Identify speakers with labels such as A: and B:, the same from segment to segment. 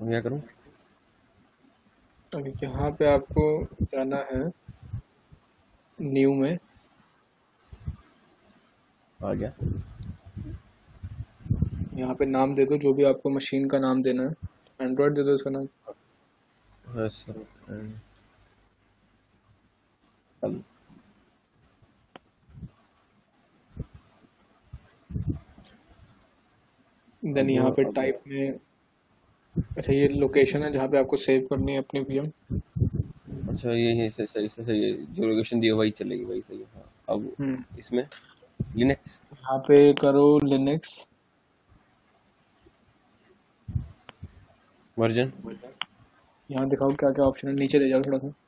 A: क्या करूँ?
B: अभी यहाँ पे आपको जाना है न्यू में।
A: आ गया।
B: यहाँ पे नाम दे दो, जो भी आपको मशीन का नाम देना है। एंड्रॉयड दे दो इसका नाम।
A: हाँ सर। अब
B: देन
A: अब
B: यहाँ पे
A: अब
B: टाइप में, अच्छा ये लोकेशन है जहाँ पे आपको सेव करनी है अपनी वीएम।
A: अच्छा, ये सही है, जो लोकेशन दी है वही चलेगी, वही सही है। हाँ, अब
B: हम्म।
A: इसमें लिनक्स
B: यहाँ पे करो लिनक्स।
A: वर्जन,
B: यहाँ दिखाओ क्या क्या ऑप्शन है, नीचे ले जाओ थोड़ा सा।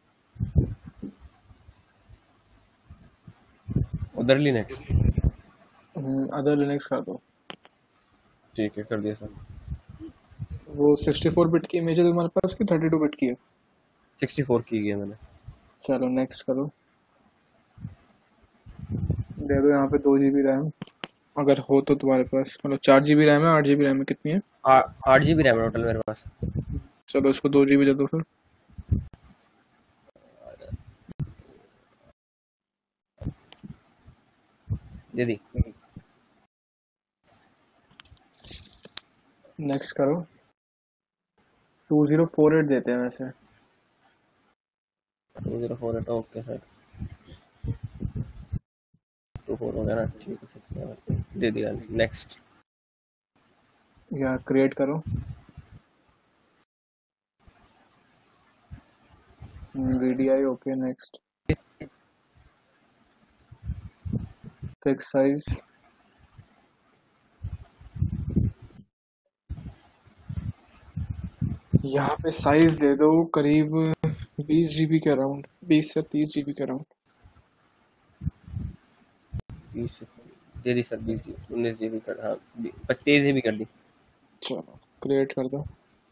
A: उधर लिनक्स।
B: अदर लिनक्स कर दो।
A: ठीक है, कर दिया सर।
B: वो 64 बिट की इमेज है तुम्हारे पास कि 32 बिट की है?
A: 64 की है मैंने।
B: चलो नेक्स्ट करो। दे दो यहाँ पे 2 GB रैम, अगर हो तो तुम्हारे पास। मतलब 4 GB रैम है, 8 GB रैम है, कितनी है?
A: 8 GB रैम है टोटल मेरे पास।
B: चलो इसको 2 GB दे दो फिर।
A: दे दी।
B: नेक्स्ट करो। 2048 देते हैं वैसे।
A: 2048, ओके सर। 24 हो गया ना, ठीक है, 67 दे दिया। नेक्स्ट।
B: या क्रिएट करो। VDI okay, next. Fix size. यहाँ पे साइज दे दो करीब 20 GB के अराउंड, 20 से 30 GB के अराउंड।
A: 20 दे दी सर, 19 GB कर, हाँ 23 GB कर दी।
B: चलो क्रिएट कर दो।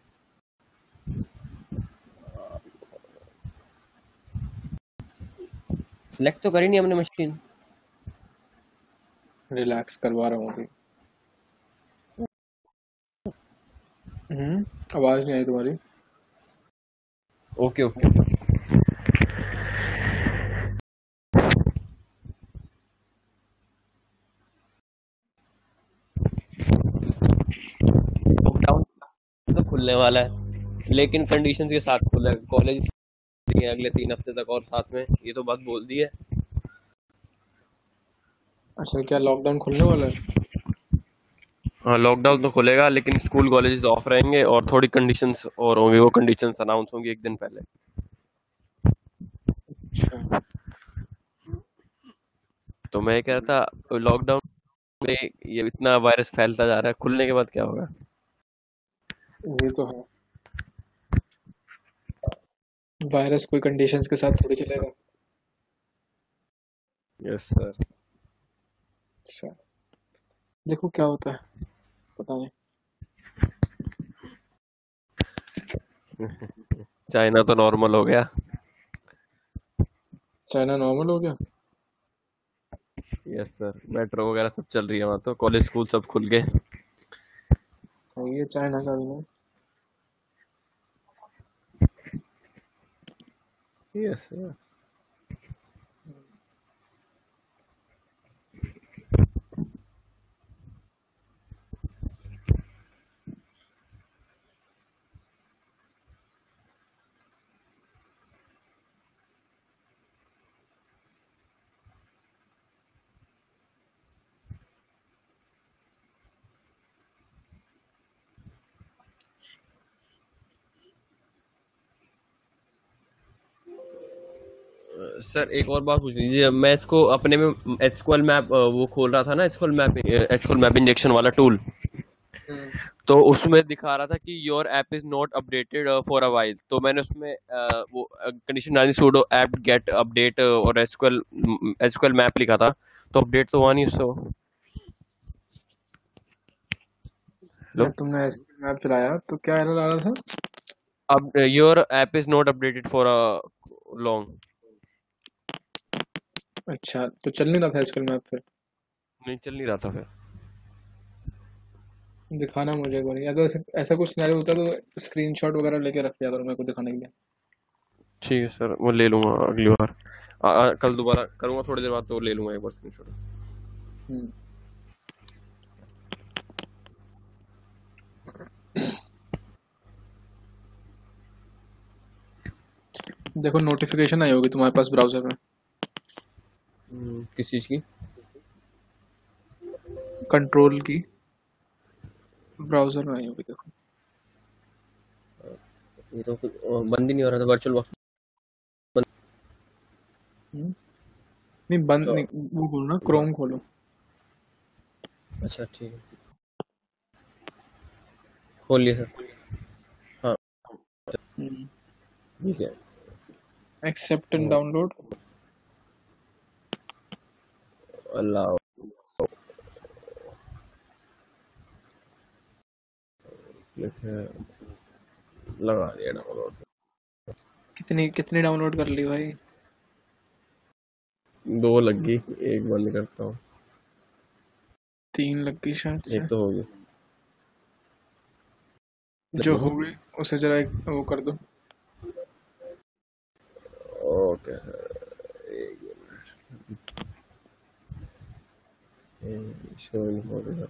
A: सिलेक्ट तो करी नहीं हमने मशीन।
B: रिलैक्स करवा रहा हूँ अभी। आवाज़ नहीं आई तुम्हारी।
A: Okay okay. लॉकडाउन तो खुलने वाला है, लेकिन कंडीशंस के साथ खुला है। कॉलेज अगले 3 हफ्ते तक, और साथ में ये तो बात बोल दी है।
B: अच्छा क्या लॉकडाउन खुलने वाला है?
A: हाँ, लॉकडाउन तो खुलेगा, लेकिन स्कूल कॉलेजेस ऑफ रहेंगे, और थोड़ी कंडीशंस और होंगी, वो कंडीशंस अनाउंस होंगी एक दिन पहले।
B: अच्छा
A: तो मैं कह रहा था, लॉकडाउन में ये इतना वायरस फैलता जा रहा है, खुलने के बाद क्या होगा?
B: ये तो है, वायरस कोई कंडीशंस के साथ थोड़ी चलेगा।
A: Yes sir.
B: अच्छा देखो क्या होता है, पता नहीं।
A: चाइना तो नॉर्मल हो गया।
B: चाइना नॉर्मल हो गया?
A: यस सर, मेट्रो वगैरह सब चल रही है वहाँ, तो कॉलेज स्कूल सब खुल गए।
B: सही है चाइना का भी नहीं।
A: Yes sir. सर एक और बात पूछ लीजिए, मैं इसको अपने में एचक्यूएल मैप वो खोल रहा था ना, एचक्यूएल मैप इंजेक्शन वाला टूल।
B: हम्म।
A: तो उसमें दिखा रहा था कि your app is not updated for a while, तो मैंने उसमें वो कंडीशन डाली, sudo apt get अपडेट और एचक्यूएल मैप लिखा था, तो अपडेट तो हुआ नहीं उससे वो। हेलो।
B: जब तुमने एसक्यूएल मैप चलाया तो क्या एरर आ रहा था?
A: अब your app is not updated for a long.
B: अच्छा तो चल नहीं रहा था एसक्यूएल मैप फिर?
A: नहीं चल नहीं रहा था फिर।
B: दिखाना मुझे को नहीं, अगर ऐसा ऐसा कुछ सिनेरियो होता तो स्क्रीनशॉट वगैरह लेके रख दिया करो मेरे को दिखाने के लिए।
A: ठीक है सर, वो ले लूंगा अगली बार। कल दोबारा करूंगा थोड़ी देर बाद, तो ले लूंगा एक बार स्क्रीनशॉट।
B: हम्म। देखो नोटिफिकेशन आई होगी तुम्हारे पास ब्राउजर में,
A: किस चीज़ की?
B: कंट्रोल की, ब्राउजर में आई होगी देखो।
A: ये तो कुछ बंद ही नहीं हो रहा था वर्चुअल बॉक्स।
B: नहीं बंद
A: तो
B: नहीं, वो खोलो ना, क्रोम खोलो।
A: अच्छा ठीक है, खोल लिया सर। हाँ ठीक है।
B: एक्सेप्ट एंड
A: ओ,
B: डाउनलोड।
A: अल्लाह, लिखे, लगा दिया डाउनलोड।
B: कितनी कितनी डाउनलोड कर ली भाई?
A: 2 लग गई, एक बंद करता हूँ।
B: 3 लग गई शायद से।
A: एक तो होगी।
B: जो हो गई उसे जरा एक वो कर दो।
A: ओके सर, शोइंग हो गया।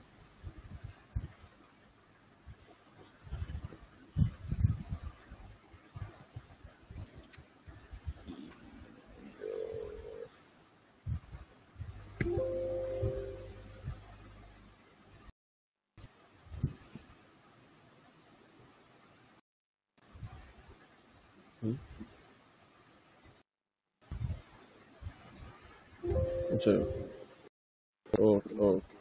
A: अच्छा, ओके ओके।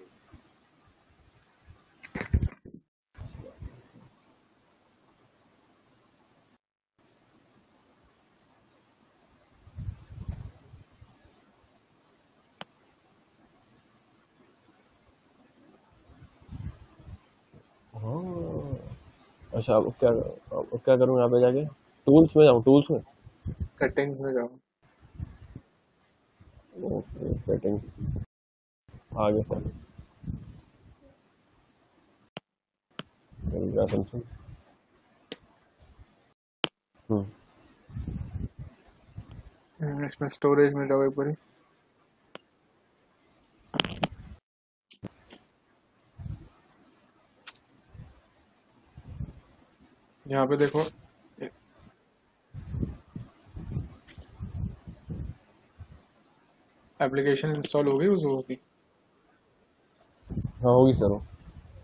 A: हाँ, अच्छा अब क्या करूँ यहाँ पे जाके? टूल्स में जाऊँ, टूल्स में?
B: सेटिंग्स में जाओ।
A: ओके, सेटिंग्स, आगे सर, मिल गया समथिंग।
B: इसमें स्टोरेज में जाओ एक बारी। यहाँ पे देखो, एप्लीकेशन इंस्टॉल हो गई उस होगी।
A: हाँ होगी सर वो।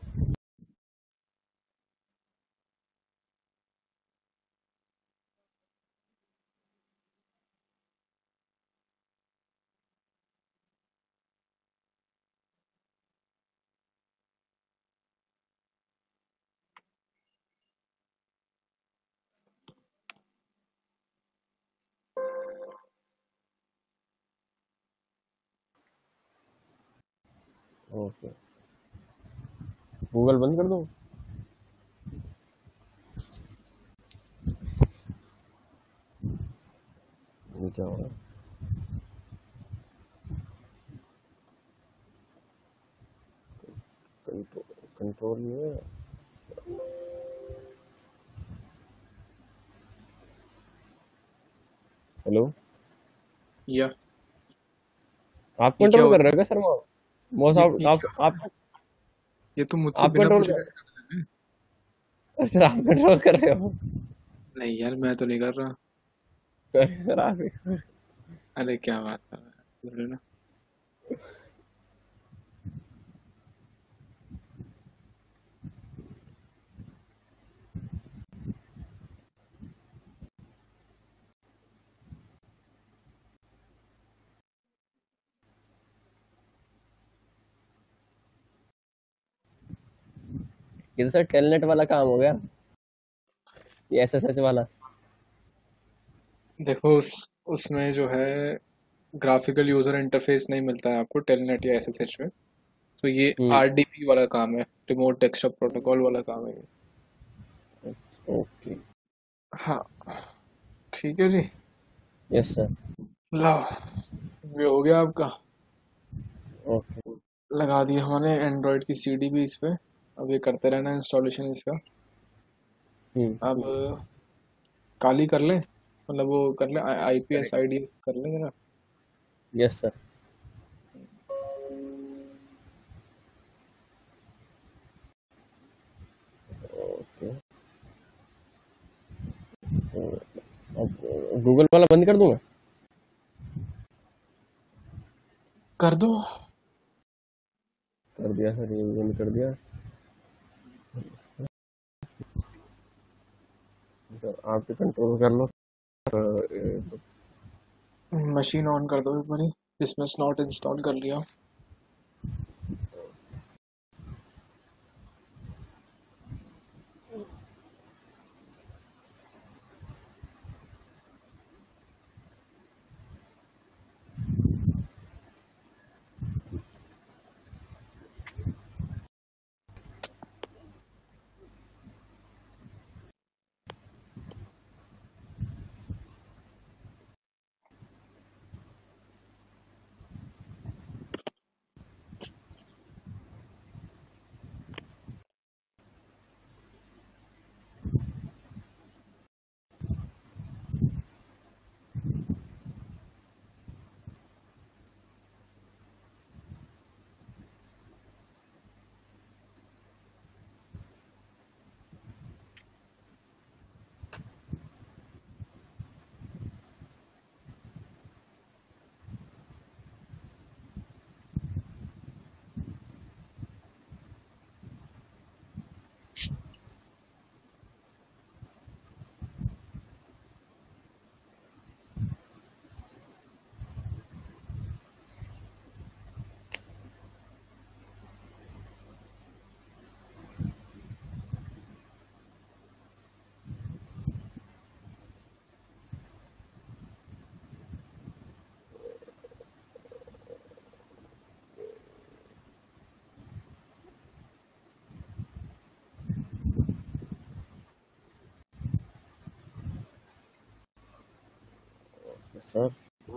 A: ओके, गूगल बंद कर दूँ? ये क्या हो रहा है? कंट्रोल में। हेलो,
B: या
A: आप
B: ये क्या
A: कंट्रोल
B: हो
A: कर
B: रहा
A: रहे हो क्या सर? मौस
B: है? ये तो मुझसे
A: आप
B: बिना
A: कंट्रोल
B: पूछे
A: कर,
B: कैसे कर रहे हैं?
A: सर आप कंट्रोल कर रहे हो?
B: नहीं यार, मैं तो नहीं कर रहा।
A: सर आप
B: अरे क्या बात कर रहा है, बोलो ना।
A: ये तो सर टेलनेट वाला काम हो गया, ये एसएसएच वाला।
B: देखो उसमें जो है ग्राफिकल यूजर इंटरफेस नहीं मिलता है आपको टेलनेट या एसएसएच में। तो ये
A: हम्म।
B: आरडीपी वाला काम है, रिमोट डेस्कटॉप प्रोटोकॉल वाला काम है ये।
A: ओके।
B: हाँ ठीक है जी।
A: Yes sir.
B: लाओ, ये हो गया आपका।
A: ओके।
B: लगा दिया हमने एंड्रॉयड की सीडी भी इस पे। अब ये करते रहना इंस्टॉलेशन इसका। अब
A: हम्म।
B: काली कर लें, मतलब वो कर लें, आईपीएस आईडी कर लें जरा।
A: Yes sir. ओके, तो अब गूगल वाला बंद कर दूंगा।
B: कर दो।
A: कर दिया सर, ये भी बंद कर दिया। तो आप भी कंट्रोल कर लो।
B: मशीन ऑन कर दो एक बारी, जिसमें स्नॉट इंस्टॉल कर लिया।
A: सर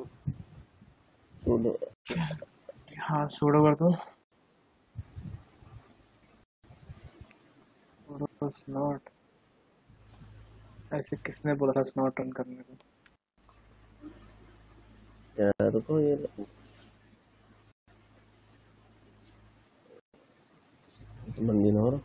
A: सुनो।
B: हाँ सूडो कर दो। सूडो स्नॉट, ऐसे किसने बोला था स्नॉट रन करने को?
A: क्या रुको, ये बंद ही ना हो रहा।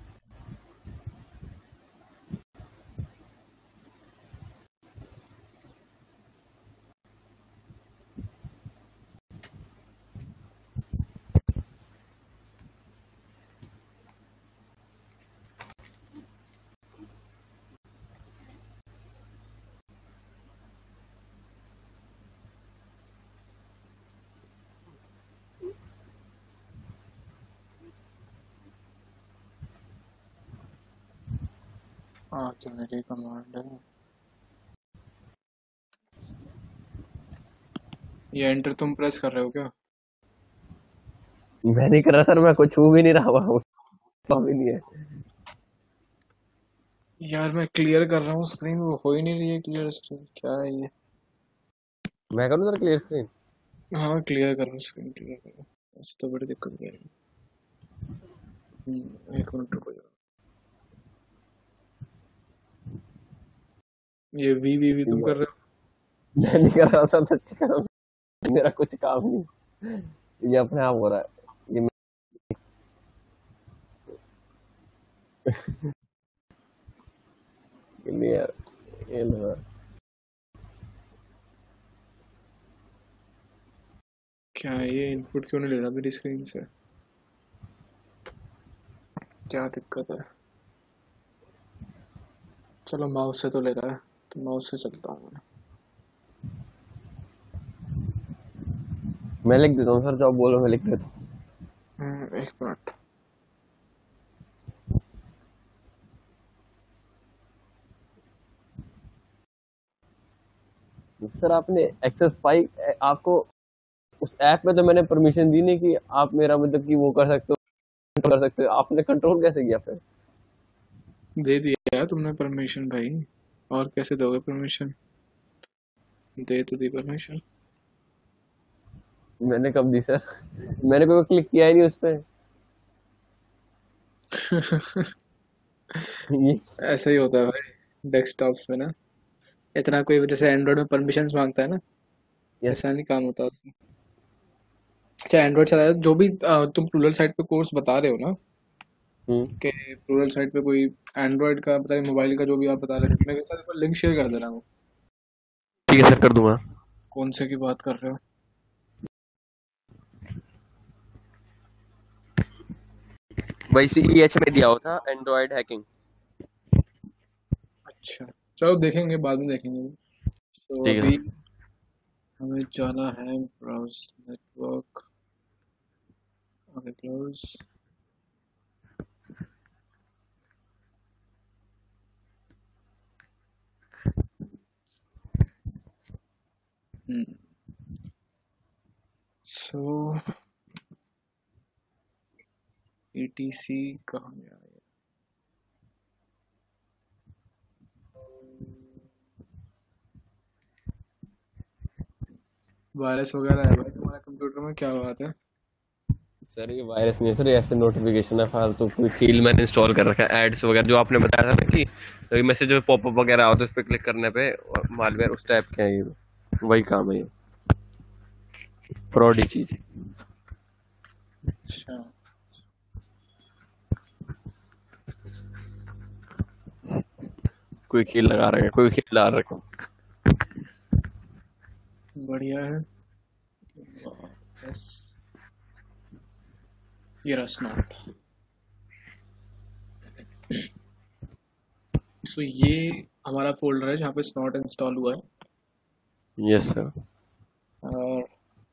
B: हाँ तो मेरी कमांड है ये। एंटर तुम प्रेस कर रहे हो क्या?
A: मैं नहीं कर रहा सर, मैं कुछ छू भी नहीं रहा हूँ, तो भी नहीं है।
B: यार मैं क्लियर कर रहा हूँ स्क्रीन, वो हो ही नहीं रही है क्लियर स्क्रीन, क्या है ये?
A: मैं करूँ सर क्लियर स्क्रीन?
B: हाँ क्लियर करो स्क्रीन, क्लियर करो। ऐसे तो बड़ी दिक्कत हो जाएगी। एक मिनट रुको जरा। ये वी तुम कर रहे हो?
A: मैं नहीं कर रहा सर, सच्ची कर रहा हूँ, मेरा कुछ काम नहीं, ये अपने आप हो रहा है। ये क्लियर, ये लो।
B: क्या है ये? इनपुट क्यों नहीं ले रहा मेरी स्क्रीन से? क्या दिक्कत है? चलो माउस से तो ले रहा है, तो माउस से चलता हूँ मैं।
A: मैं लिख देता हूँ सर, जो आप बोलो मैं लिख देता हूँ।
B: एक मिनट।
A: सर आपने एक्सेस पाई, आपको उस ऐप में तो मैंने परमिशन दी नहीं कि आप मेरा मतलब कि वो कर सकते हो, कर सकते हो, आपने कंट्रोल कैसे किया फिर?
B: दे दिया है तुमने परमिशन भाई, और कैसे दोगे परमिशन? दे तो दी परमिशन।
A: मैंने कब दी सर? मैंने कोई क्लिक किया ही नहीं उस पर। ये
B: ऐसा ही होता है भाई डेस्कटॉप्स में ना। इतना कोई जैसे एंड्रॉइड में परमिशंस मांगता है ना,
A: यस।
B: ऐसा नहीं काम होता उसमें। अच्छा एंड्रॉइड चलाया जो भी तुम प्लूरल साइट पे कोर्स बता रहे हो ना,
A: हम्म।
B: कि प्लूरल साइट पे कोई एंड्रॉइड का बताइए, मोबाइल का जो भी आप बता रहे थे, मेरे साथ एक बार लिंक शेयर कर देना। वो
A: ठीक है सर, कर दूंगा।
B: कौन से की बात कर रहे हो?
A: वही CEH में दिया हुआ था, एंड्रॉइड हैकिंग।
B: अच्छा चलो देखेंगे, बाद में देखेंगे। तो
A: ठीक है
B: अभी
A: सर।
B: हमें जाना है browse network, okay close. So ETC कहाँ गया ये? वायरस वगैरह है भाई तुम्हारे कंप्यूटर में, क्या बात है?
A: सर ये वायरस नहीं है सर, ये ऐसे नोटिफिकेशन है फालतू। कोई कील मैंने इंस्टॉल कर रखा है, एड्स वगैरह जो आपने बताया था ना कि मैसेज पॉपअप वगैरह आता है, उस पर क्लिक करने पे मालवेयर उस टाइप के है ये। वही काम है ये, फ्रॉडी चीज।
B: अच्छा
A: कोई कील लगा रखा है, कोई कील लगा रखा है।
B: बढ़िया है। यस ये रहा स्नॉट। सो ये हमारा फोल्डर है जहाँ पे स्नॉट इंस्टॉल हुआ है।
A: Yes sir.
B: और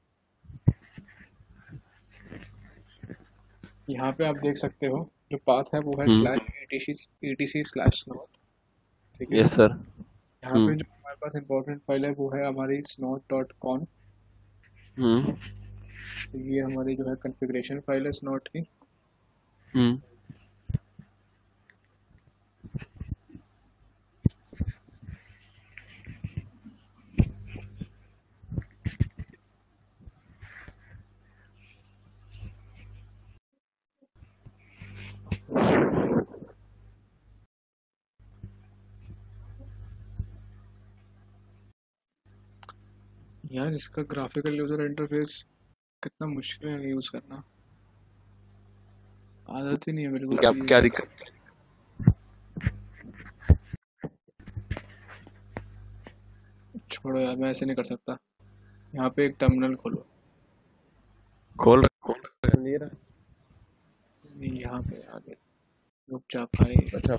B: यहाँ पे आप देख सकते हो जो पाथ है वो है
A: hmm.
B: Slash etc slash Snort. ठीक है।
A: Yes sir.
B: यहाँ पे
A: हम्म।
B: जो हमारे पास इंपॉर्टेंट फाइल है वो है हमारी snot डॉट कॉन।
A: हम्म।
B: तो ये हमारी जो है कॉन्फ़िगरेशन फाइल है snot की।
A: हम्म।
B: यार इसका ग्राफिकल यूजर इंटरफेस कितना मुश्किल है यूज करना, आदत ही नहीं है बिल्कुल
A: क्या
B: भी यूज
A: क्या
B: करना।
A: दिक्कत?
B: छोड़ो यार, मैं ऐसे नहीं कर सकता। यहाँ पे एक टर्मिनल खोलो।
A: खोल रखा नहीं रहा।
B: यहाँ पे आगे रुक जा भाई।
A: अच्छा,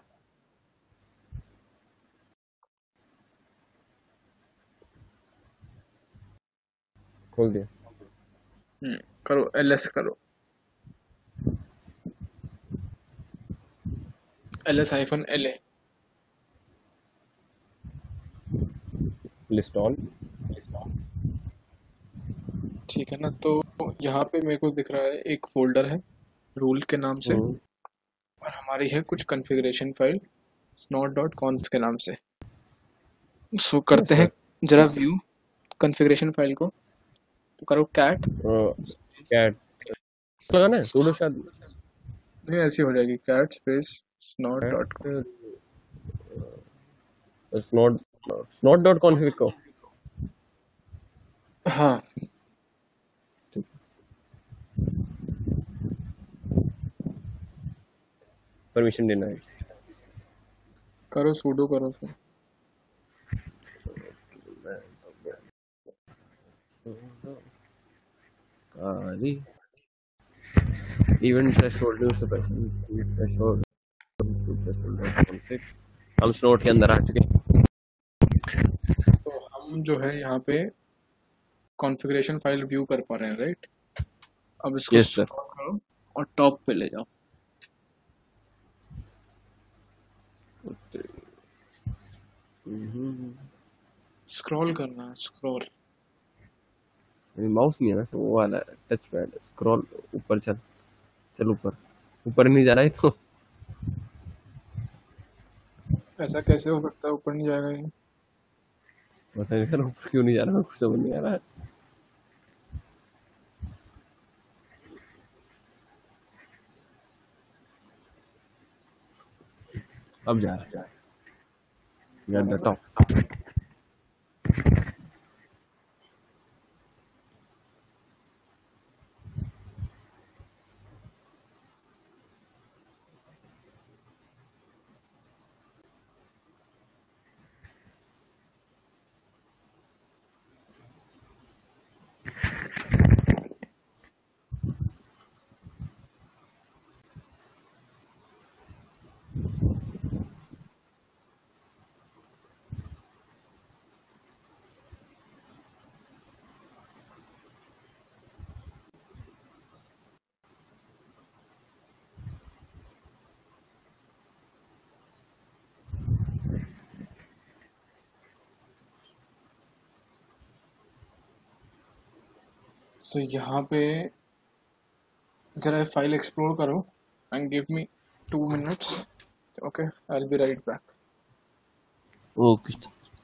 A: खोल दिया।
B: करो ls करो, ls-la।
A: List all.
B: ठीक है ना, तो यहाँ पे मेरे को दिख रहा है एक फोल्डर है रूल के नाम से,
A: हम्म।
B: और हमारी है कुछ कॉन्फ़िगरेशन फाइल snot.conf के नाम से। सो
A: यस
B: करते हैं
A: सर।
B: जरा व्यू कॉन्फ़िगरेशन फाइल को। तो करो कैट,
A: कैट लगाना है सूडो शायद।
B: नहीं ऐसी हो जाएगी, cat space snot dot com.
A: Snort Snort dot config को।
B: हाँ
A: परमिशन देना है।
B: करो सूडो करो फिर।
A: कारी event threshold suppression threshold config. हम स्नोट के अंदर आ चुके हैं।
B: तो हम जो है यहाँ पे कॉन्फ़िगरेशन फाइल व्यू कर पा रहे हैं, राइट? अब इसको
A: यस सर।
B: स्क्रॉल करो और टॉप पे ले जाओ। स्क्रॉल करना है, स्क्रॉल।
A: माउस नहीं है ना सर, वो वाला टच पैड। स्क्रॉल ऊपर चल। चल ऊपर। ऊपर नहीं जा रहा है तो।
B: ऐसा कैसे हो सकता है ऊपर नहीं जाएगा ये?
A: पता नहीं सर ऊपर क्यों नहीं जा रहा, कुछ समझ नहीं आ रहा है। अब जा रहा है एट द टॉप।
B: तो यहाँ पे जरा फाइल एक्सप्लोर करो and give me 2 minutes. Okay, I'll be right back.
A: Okay.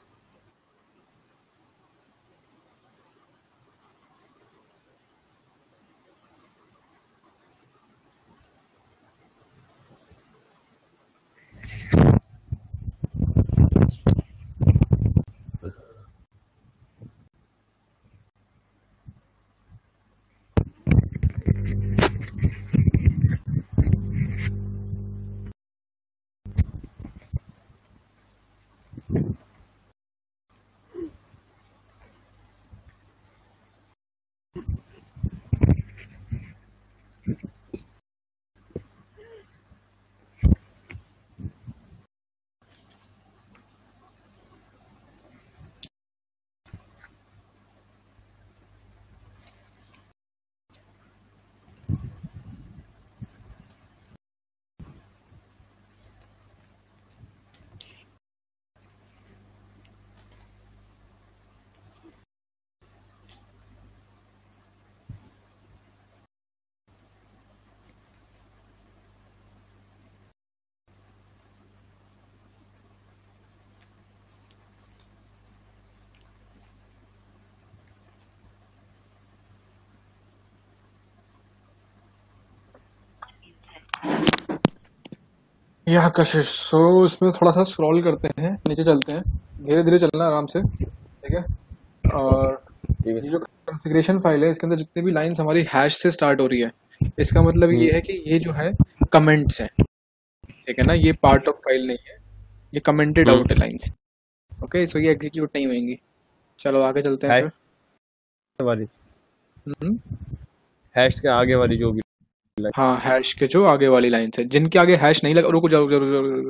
B: यह कशिश। सो इसमें थोड़ा सा स्क्रॉल करते हैं, नीचे चलते हैं, धीरे धीरे चलना आराम से, ठीक है। और ये जो कॉन्फ़िगरेशन फाइल है इसके अंदर जितनी भी लाइंस हमारी हैश से स्टार्ट हो रही है, इसका मतलब ये है कि ये जो है कमेंट्स है, ठीक है ना। ये पार्ट ऑफ फाइल नहीं है, ये कमेंटेड आउट है लाइंस। ओके, सो ये एग्जीक्यूट नहीं होंगी। चलो आगे चलते हैं
A: हैश
B: फिर।
A: वाली,
B: हम्म,
A: हैश के आगे वाली जो भी
B: हाँ, हैश के जो आगे वाली लाइंस है, जिनके आगे हैश नहीं लगा, रुको जाओ,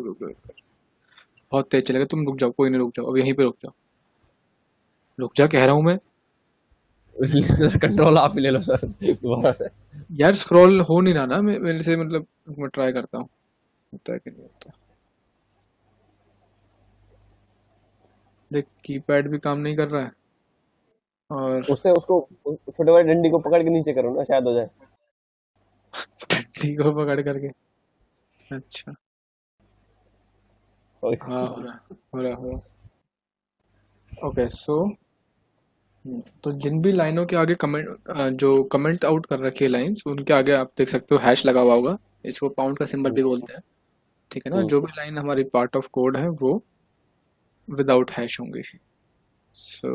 B: बहुत तेज चलेगा, तुम रुक जाओ, कोई नहीं, रुक जाओ, अब यहीं पे रुक जाओ, रुक जा कह रहा हूँ मैं।
A: कंट्रोल आप ही ले लो सर दोबारा से।
B: यार स्क्रॉल हो नहीं रहा ना मेरे से, मतलब मैं ट्राई करता हूँ, होता है कि नहीं होता। देख, कीपैड भी काम नहीं कर रहा है, और
A: उससे उसको छोटे वाले डंडी को पकड़ के नीचे करो ना, शायद हो जाए।
B: ठीक हो पकड़ करके। अच्छा, हाँ, हो रहा हो रहा हो रहा। ओके, सो तो जिन भी लाइनों के आगे कमेंट, जो कमेंट आउट कर रखी है लाइंस, उनके आगे आप देख सकते हो हैश लगा हुआ होगा। इसको पाउंड का सिंबल भी बोलते हैं, ठीक है ना। जो भी लाइन हमारी पार्ट ऑफ कोड है वो विदाउट हैश होंगी। सो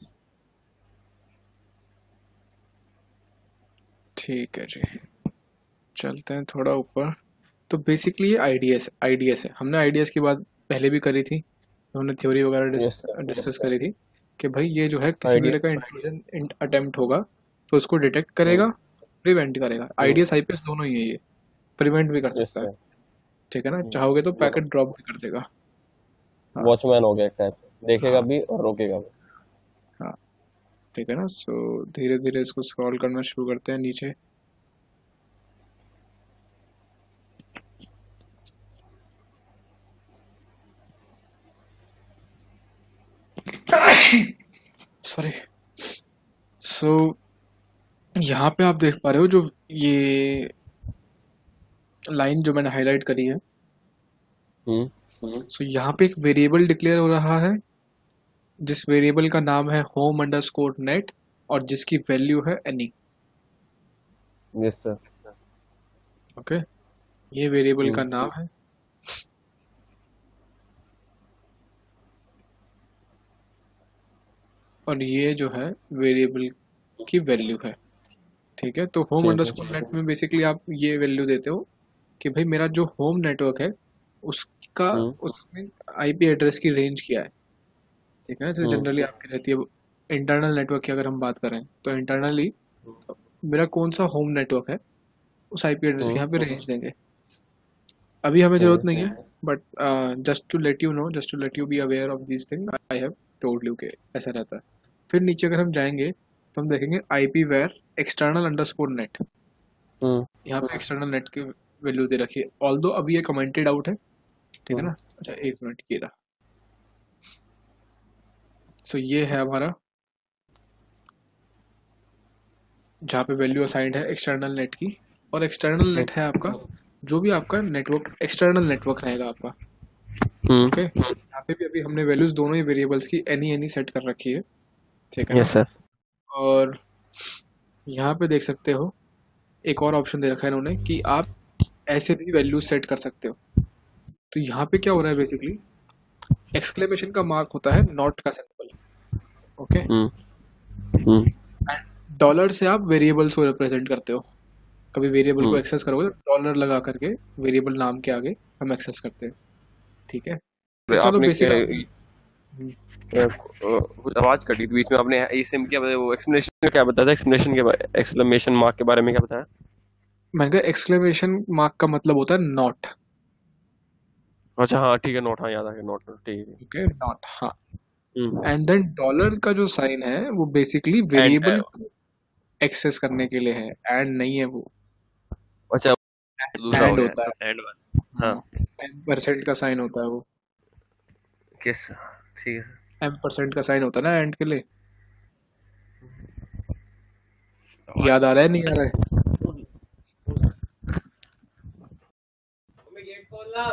B: ठीक है जी, चलते हैं थोड़ा ऊपर। तो बेसिकली ये आईडीएस है। हमने आईडीएस की बात पहले भी करी थी, हमने थ्योरी वगैरह
A: यस सर,
B: डिस्कस करी थी कि भाई ये जो है किसी भी तरह का इंट्रूजन अटेम्प्ट होगा तो उसको डिटेक्ट करेगा, प्रिवेंट करेगा। आईडीएस आईपीएस दोनों ही है, ये प्रिवेंट भी कर
A: यस
B: सकता है,
A: सर।
B: ठीक है ना। चाहोगे तो पैकेट ड्रॉप भी कर देगा। हाँ,
A: वॉचमैन हो गया एक टाइप, देखेगा
B: हाँ,
A: भी और रोकेगा भी।
B: हाँ, ठीक है ना। सो धीरे धीरे इसको स्क्रॉल करना शुरू करते हैं नीचे। सॉरी। सो यहाँ पे आप देख पा रहे हो जो ये लाइन जो मैंने हाईलाइट करी है। सो यहाँ पे एक वेरिएबल डिक्लेयर हो रहा है, जिस वेरिएबल का नाम है होम अंडरस्कोर नेट, और जिसकी वैल्यू है एनी।
A: Yes sir.
B: ओके, ये वेरिएबल का नाम है, और ये जो है वेरिएबल की वैल्यू है। ठीक है, तो होम
A: ठीक है।
B: अंडरस्कोर नेट में बेसिकली आप ये वैल्यू देते हो कि भाई मेरा जो होम नेटवर्क है उसका
A: हम्म।
B: उसमें आईपी एड्रेस की रेंज क्या है। ठीक है, जैसे
A: हम्म।
B: जनरली आपकी रहती है इंटरनल नेटवर्क की, अगर हम बात करें तो इंटरनली मेरा कौन सा होम नेटवर्क है उस आईपी एड्रेस की
A: हम्म।
B: यहाँ पे रेंज देंगे। अभी हमें
A: ठीक
B: जरूरत
A: है।
B: नहीं है, but just to let you know, just to let you be aware of this thing, I have told you के ऐसा रहता है। फिर नीचे अगर हम जाएंगे तो हम देखेंगे IP var external underscore net.
A: Hmm.
B: यहाँ पे एक्सटर्नल नेट की वैल्यू दे रखी है, ऑल्दो अभी ये कमेंटेड आउट है। ठीक है
A: हम्म।
B: ना। अच्छा एक मिनट, ये रहा। सो ये है हमारा जहाँ पे वैल्यू असाइंड है एक्सटर्नल नेट की। और एक्सटर्नल नेट है आपका जो भी आपका नेटवर्क, एक्सटर्नल नेटवर्क रहेगा आपका।
A: हम्म।
B: ओके, यहाँ पे भी अभी हमने वैल्यूज दोनों ही वेरिएबल्स की एनी एनी सेट कर रखी है। ठीक है ना।
A: Yes sir.
B: और यहाँ पे देख सकते हो एक और ऑप्शन दे रखा है इन्होंने कि आप ऐसे भी वैल्यूज सेट कर सकते हो। तो यहाँ पे क्या हो रहा है बेसिकली, एक्सक्लेमेशन का मार्क होता है नॉट का symbol. Okay,
A: hmm. Hmm.
B: And dollar से आप वेरिएबल्स को रिप्रेजेंट करते हो। कभी वेरिएबल को
A: हम्म।
B: एक्सेस करोगे तो डॉलर लगा करके वेरिएबल नाम के आगे हम एक्सेस करते हैं। ठीक है, इतना तो
A: आपने
B: बेसिक आपने।
A: कुछ आवाज कटी थी बीच में, आपने ये सिम क्या बताया, वो एक्सप्लेनेशन का क्या बताया था, एक्सप्लेनेशन के एक्सक्लेमेशन मार्क के बारे में क्या बताया?
B: मैंने कहा एक्सक्लेमेशन मार्क का मतलब होता है नॉट।
A: अच्छा हाँ ठीक है, नोट, हाँ याद आ गया, नोट, ठीक है।
B: ओके, नॉट, हाँ।
A: हम्म।
B: एंड देन डॉलर का जो साइन है वो बेसिकली
A: एंड
B: वेरिएबल एक्सेस करने के लिए है, एंड नहीं है वो।
A: अच्छा, दूसरा हो
B: एंड
A: गया,
B: होता है।
A: एंड वाला। हाँ।
B: हाँ, M% का साइन होता है वो।
A: किस, ठीक है सर।
B: M% का साइन होता है ना एंड के लिए।
A: आवाज
B: याद आ रहा है नहीं आ रहा है?
A: गेट खोलना।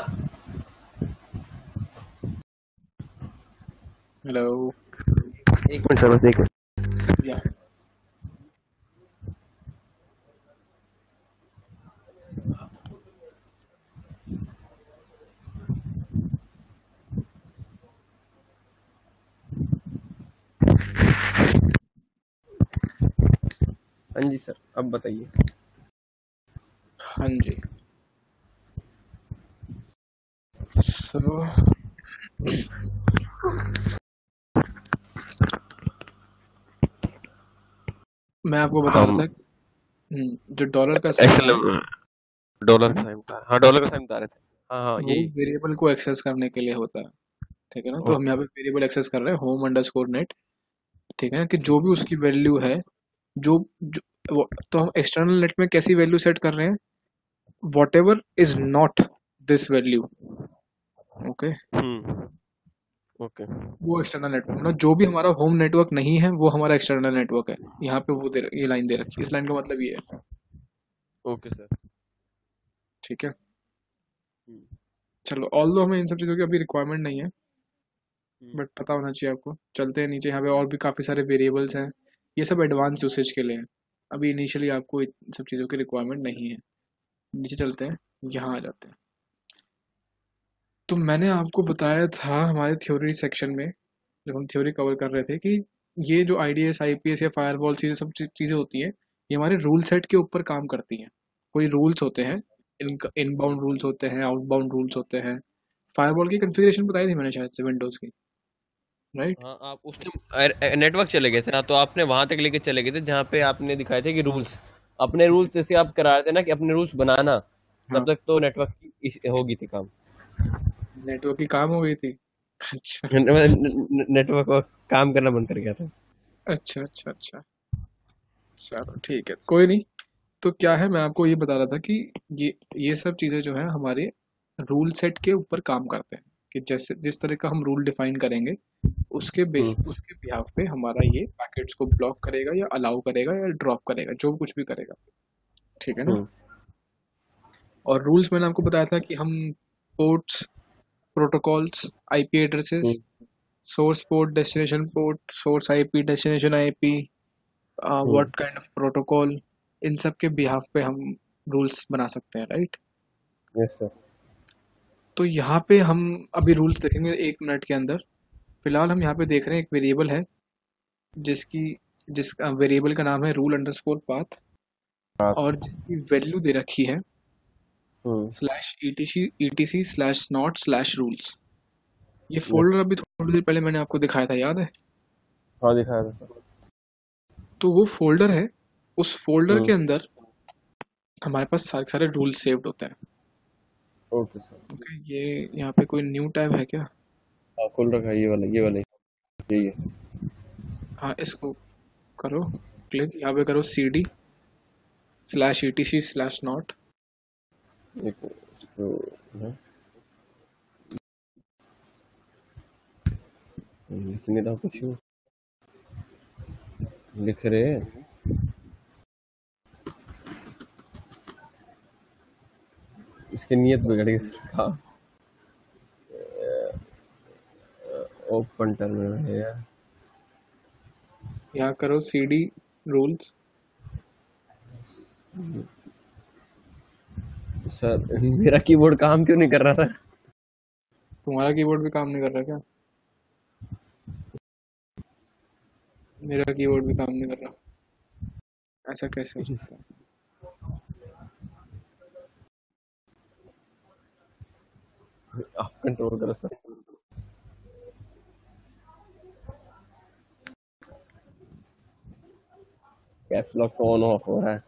B: हेलो।
A: एक मिनट सर, बस एक मिनट।
B: या
A: हाँ जी सर, अब बताइए।
B: हाँ जी। सो मैं आपको बता रहा
A: हम
B: था जो डॉलर का साइन
A: एक्सेल
B: है
A: डॉलर का साइन बता रहे, हाँ डॉलर का साइन बता रहे थे। हाँ हाँ
B: वो
A: यही।
B: वेरिएबल को एक्सेस करने के लिए होता है। ठीक है ना, तो हम
A: ओके।
B: यहाँ पे वेरिएबल एक्सेस कर रहे हैं होम अंडरस्कोर नेट। ठीक है ना, कि जो भी उसकी वैल्यू है, जो तो हम एक्सटर्नल नेट में कैसी वैल्यू सेट कर रहे हैं, whatever is not this value. Okay,
A: okay.
B: वो एक्सटर्नल नेटवर्क, मतलब जो भी हमारा होम नेटवर्क नहीं है वो हमारा एक्सटर्नल नेटवर्क है। यहाँ पे वो ये लाइन दे रखी है, इस लाइन का मतलब ये है।
A: Okay sir.
B: ठीक है, चलो ऑल हमें इन सब चीज़ों की अभी रिक्वायरमेंट नहीं है, बट पता होना चाहिए आपको। चलते हैं नीचे, यहाँ पे और भी काफ़ी सारे वेरिएबल्स हैं। ये सब एडवांस यूसेज के लिए हैं, अभी इनिशियली आपको इन सब चीज़ों की रिक्वायरमेंट नहीं है। नीचे चलते हैं, यहाँ आ जाते हैं। तो मैंने आपको बताया था हमारे थ्योरी सेक्शन में, जब हम थ्योरी कवर कर रहे थे, कि ये जो आईडीएस आईपीएस या फायरवॉल चीज़ें, सब चीज़ें होती हैं, ये हमारे रूल सेट के ऊपर काम करती हैं। कोई रूल्स होते हैं, इनबाउंड रूल्स होते हैं, आउटबाउंड रूल्स होते हैं। फायरवॉल की कॉन्फ़िगरेशन बताई थी मैंने शायद से, विंडोज़ की, राइट।
A: हाँ आप उस टाइम नेटवर्क चले गए थे ना, तो आपने वहां तक लेके चले गए थे जहाँ पे आपने दिखाए थे कि रूल्स, अपने रूल्स जैसे आप करा रहे थे ना कि अपने रूल्स बनाना,
B: हाँ,
A: तब तक तो नेटवर्क की होगी थी काम।
B: नेटवर्क की काम हो गई थी। अच्छा
A: नेटवर्क काम करना बंद कर गया था।
B: अच्छा अच्छा अच्छा, चलो ठीक है, कोई नहीं। तो क्या है, मैं आपको ये बता रहा था कि ये सब चीज़ें जो है हमारे रूल सेट के ऊपर काम करते हैं, कि जैसे जिस तरह का हम रूल डिफाइन करेंगे उसके बेस,
A: हम्म।
B: उसके बिहाफ पे हमारा ये पैकेट्स को ब्लॉक करेगा या अलाउ करेगा या ड्रॉप करेगा, जो कुछ भी करेगा। ठीक है ना।
A: हम्म।
B: और रूल्स मैंने आपको बताया था कि हम ports, protocols, IP addresses, source port, destination port, source IP, destination IP, what kind of protocol, इन सब के बिहाफ पे हम रूल्स बना सकते हैं, राइट।
A: Yes sir.
B: तो यहाँ पे हम अभी रूल्स देखेंगे 1 मिनट के अंदर। फिलहाल हम यहाँ पे देख रहे हैं एक वेरिएबल है जिसका वेरिएबल का नाम है रूल अंडरस्कोर पाथ, और जिसकी वैल्यू दे रखी है /etc/not/rules। ये फोल्डर अभी थोड़ी देर पहले मैंने आपको दिखाया था, याद है?
A: हाँ दिखाया था सर।
B: तो वो फोल्डर है, उस फोल्डर के अंदर हमारे पास सारे सारे रूल्स सेव्ड होते हैं।
A: Okay sir.
B: ओके, ये यहाँ पे कोई न्यू टैब है क्या?
A: हाँ खोल रखा है, ये वाला यही है।
B: हाँ, इसको करो क्लिक, यहाँ पे करो cd/etc/not।
A: लिख नहीं रहा कुछ, लिख रहे इसकी नीयत बिगड़ गई सर का। ओपन टर्मिनल है यार,
B: यहाँ करो cd रूल्स।
A: सर मेरा कीबोर्ड काम क्यों नहीं कर रहा सर?
B: तुम्हारा कीबोर्ड भी काम नहीं कर रहा क्या? मेरा कीबोर्ड भी काम नहीं कर रहा, ऐसा कैसे हो सकता है?
A: आप कंट्रोल करो सर। कैप्स लॉक तो ऑन ऑफ हो रहा है।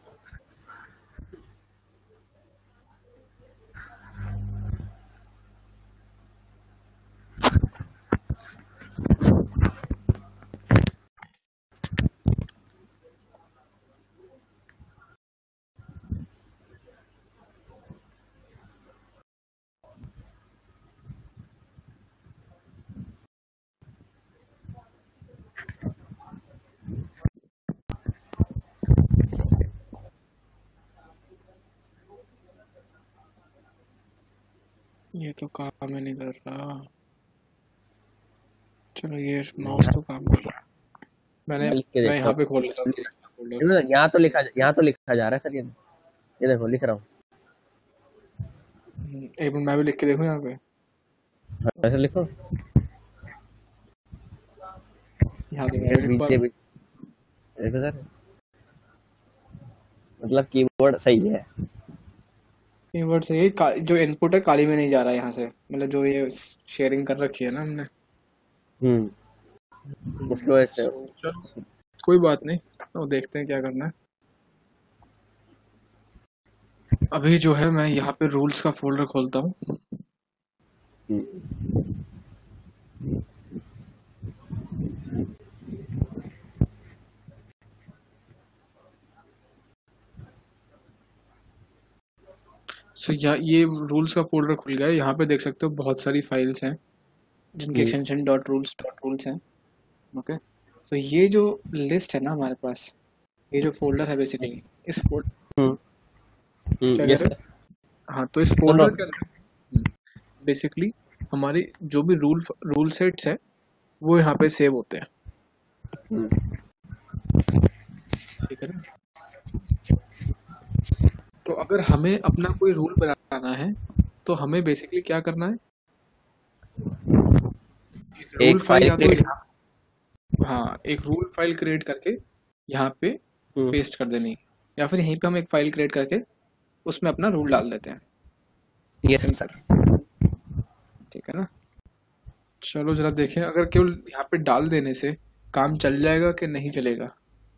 B: ये तो काम ही नहीं कर रहा। चलो, ये माउस तो काम कर रहा है। मैं यहाँ पे खोल लेता हूँ।
A: यहाँ तो लिखा जा रहा है सर, ये देखो लिख रहा हूँ।
B: एक मिनट, मैं भी लिख के देखूँ यहाँ पे।
A: हाँ, ऐसे लिखो।
B: यहाँ से
A: देखो सर, मतलब कीबोर्ड सही है।
B: कीबोर्ड से ही जो इनपुट है काली में नहीं जा रहा है यहाँ से, मतलब जो ये शेयरिंग कर रखी है ना हमने।
A: उसकी वजह से।
B: चलो कोई बात नहीं, तो देखते हैं क्या करना है। अभी जो है मैं यहाँ पे रूल्स का फोल्डर खोलता हूँ। सो ये रूल्स का फोल्डर खुल गया है। यहाँ पे देख सकते हो बहुत सारी फाइल्स हैं जिनके एक्सटेंशन .rules हैं। ओके, तो ये जो लिस्ट है ना हमारे पास, ये जो फोल्डर है बेसिकली, इस फोल्डर हाँ, तो इस फोल्डर के अंदर बेसिकली हमारी जो भी रूल सेट्स है वो यहाँ पे सेव होते हैं। ठीक है ना? तो अगर हमें अपना कोई रूल बनाना है तो हमें बेसिकली क्या करना है, एक फाइल या तो एक रूल फाइल क्रिएट करके यहाँ पे पेस्ट कर देनी, या फिर यहीं पे हम एक फाइल क्रिएट करके उसमें अपना रूल डाल देते हैं।
A: Yes sir.
B: ठीक है ना? चलो जरा देखें, अगर केवल यहाँ पे डाल देने से काम चल जाएगा कि नहीं चलेगा।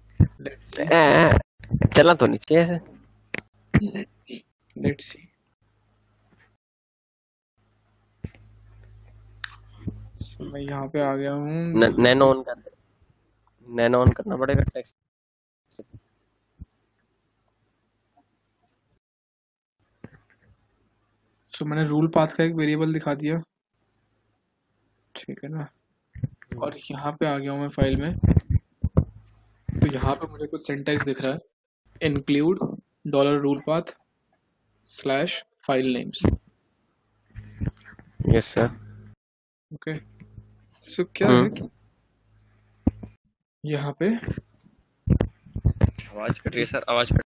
A: चलना तो नहीं चाहिए ऐसे।
B: Let's see. मैं यहाँ पे आ गया हूँ।
A: नैनो ऑन करना पड़ेगा टेक्स्ट।
B: सो मैंने रूल पाथ का एक वेरिएबल दिखा दिया, ठीक है ना? और यहाँ पे आ गया हूँ मैं फाइल में। तो यहाँ पे मुझे कुछ सिंटैक्स दिख रहा है, include $rulpath/filenames।
A: Yes sir.
B: Okay, so क्या है कि यहाँ पे
A: आवाज कट रही है सर, आवाज कट।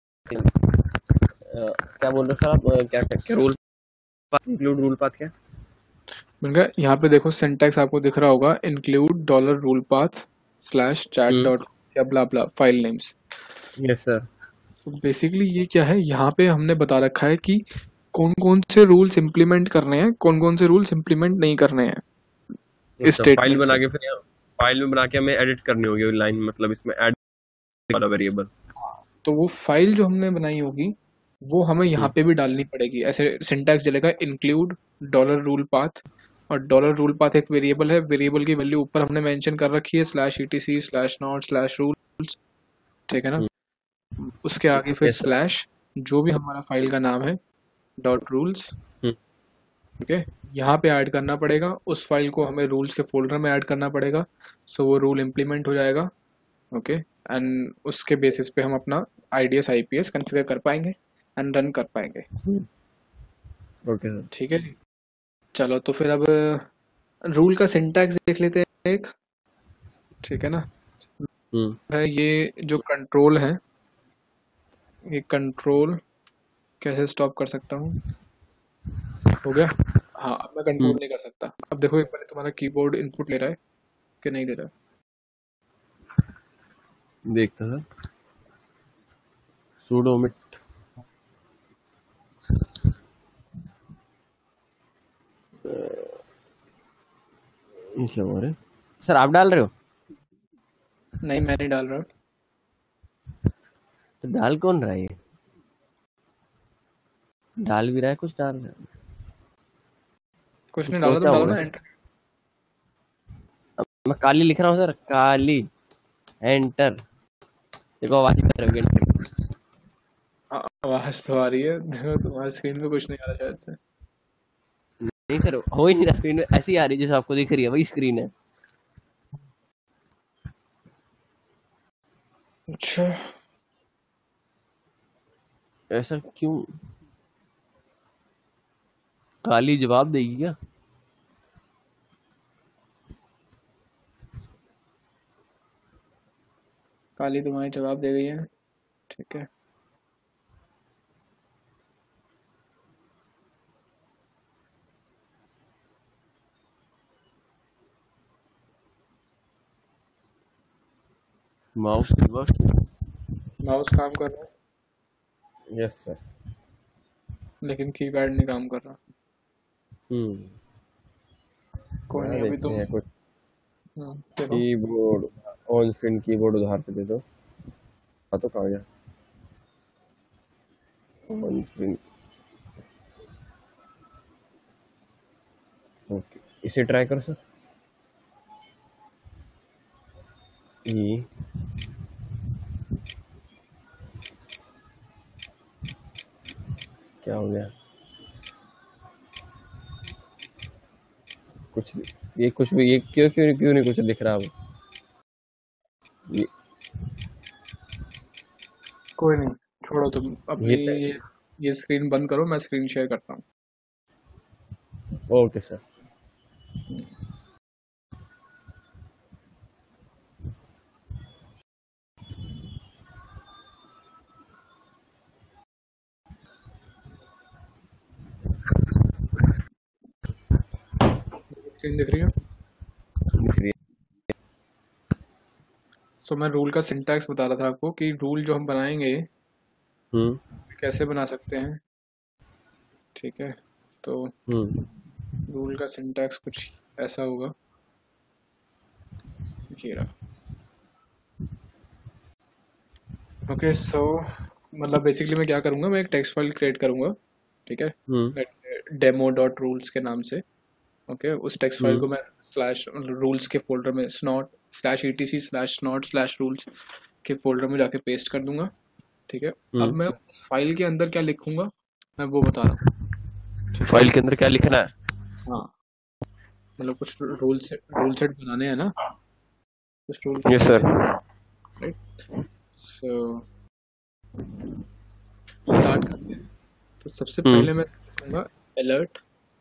A: क्या बोल रहे सर आप? क्या rule path, include rule path क्या? मैंने
B: यहाँ पे देखो सिंटैक्स आपको दिख रहा होगा, include $rulpath/filenames। Slash chat dot या blah blah file names.
A: Yes sir.
B: तो बेसिकली ये क्या है, यहाँ पे हमने बता रखा है कि कौन कौन से रूल्स इम्प्लीमेंट करने हैं, कौन कौन से रूल्स इम्प्लीमेंट नहीं करने हैं इस
A: फाइल
B: स्टेटमेंट
A: बना
B: से।
A: के फिर फाइल में बना के हमें एडिट करनी होगी लाइन, मतलब इसमें ऐड वाला वेरिएबल।
B: तो वो फाइल जो हमने बनाई होगी वो हमें यहाँ पे भी डालनी पड़ेगी। ऐसे सिंटैक्स चलेगा इंक्लूड डॉलर रूल पाथ, और डॉलर रूल पाथ एक वेरिएबल है, वेरिएबल की वैल्यू ऊपर हमने मेंशन कर रखी है slash ETC slash Snort slash rules, ठीक है ना। उसके आगे फिर
A: यस सर।
B: स्लैश जो भी हमारा फाइल का नाम है डॉट रूल्स, ठीक है, यहाँ पे ऐड करना पड़ेगा। उस फाइल को हमें रूल्स के फोल्डर में ऐड करना पड़ेगा, सो वो रूल इम्प्लीमेंट हो जाएगा। ओके, एंड उसके बेसिस पे हम अपना IDS IPS कॉन्फ़िगर कर पाएंगे एंड रन कर पाएंगे।
A: Okay sir.
B: ठीक है जी, चलो तो फिर अब रूल का सिंटैक्स देख लेते हैं एक, ठीक है ना। है ये जो कंट्रोल है, ये कंट्रोल कैसे स्टॉप कर सकता हूँ, हो गया। हाँ, अब मैं कंट्रोल नहीं कर सकता। अब देखो एक बार तुम्हारा कीबोर्ड इनपुट ले रहा है कि नहीं ले रहा है,
A: देखता सर। sudo omit ये क्या हो रहा है सर, आप डाल रहे हो?
B: नहीं मैं नहीं डाल रहा।
A: तो डाल कौन रहा है ये? डाल भी रहा है, कुछ डाल रहा है,
B: कुछ
A: कुछ
B: नहीं डाला,
A: क्या
B: तुम डालो
A: होगा
B: ना
A: सर?
B: एंटर।
A: मैं काली लिख रहा हूँ सर, काली, एंटर। देखो आवाज कर रही है एंटर।
B: आवाज तो आ रही है, देखो तुम्हारी स्क्रीन पे कुछ नहीं आ रहा शायद से।
A: नहीं सर, हो ही नहीं रहा, स्क्रीन में ऐसी आ रही है जैसे आपको दिख रही है, वही स्क्रीन है।
B: अच्छा,
A: ऐसा क्यों? काली जवाब देगी क्या?
B: काली तुम्हारी जवाब दे गई है, ठीक है।
A: Mouse work.
B: माउस काम कर रहा है
A: यस सर।
B: लेकिन कीपैड नहीं काम कर रहा। कोई नहीं, अभी
A: देखते
B: तुम
A: हैं कुछ।
B: देखो।
A: कीबोर्ड, ऑन स्क्रीन कीबोर्ड उधार पे दे दो। हाँ तो कहाँ गया ऑन स्क्रीन? ओके, इसे ट्राई करो सर। ई क्या हो गया? कुछ ये कुछ भी ये क्यों क्यों क्यों नहीं कुछ लिख रहा अब? ये
B: कोई नहीं, छोड़ो तुम अभी
A: ये
B: ये स्क्रीन बंद करो, मैं स्क्रीन शेयर करता हूँ।
A: Okay sir.
B: स्क्रीन दिख रही है?
A: दिख रही है।
B: सो मैं रूल का सिंटैक्स बता रहा था आपको कि रूल जो हम बनाएंगे कैसे बना सकते हैं, ठीक है। तो रूल का सिंटैक्स कुछ ऐसा होगा, ये रहा। ओके, सो मतलब बेसिकली मैं क्या करूँगा, मैं एक टेक्स्ट फाइल क्रिएट करूँगा, ठीक है, डेमो डॉट रूल्स के नाम से। ओके, उस टेक्स्ट फाइल को मैं स्लैश रूल्स के फोल्डर में Snort slash ETC slash Snort slash rules के फोल्डर में जाके पेस्ट कर दूंगा, ठीक है। अब मैं उस फाइल के अंदर क्या लिखूंगा मैं वो बता रहा हूँ।
A: फाइल के अंदर क्या लिखना है?
B: हाँ, मतलब कुछ रूल सेट बनाने हैं ना, कुछ rule.
A: Yes sir.
B: Right, so start करते हैं। तो सबसे पहले मैं लिखूंगा अलर्ट।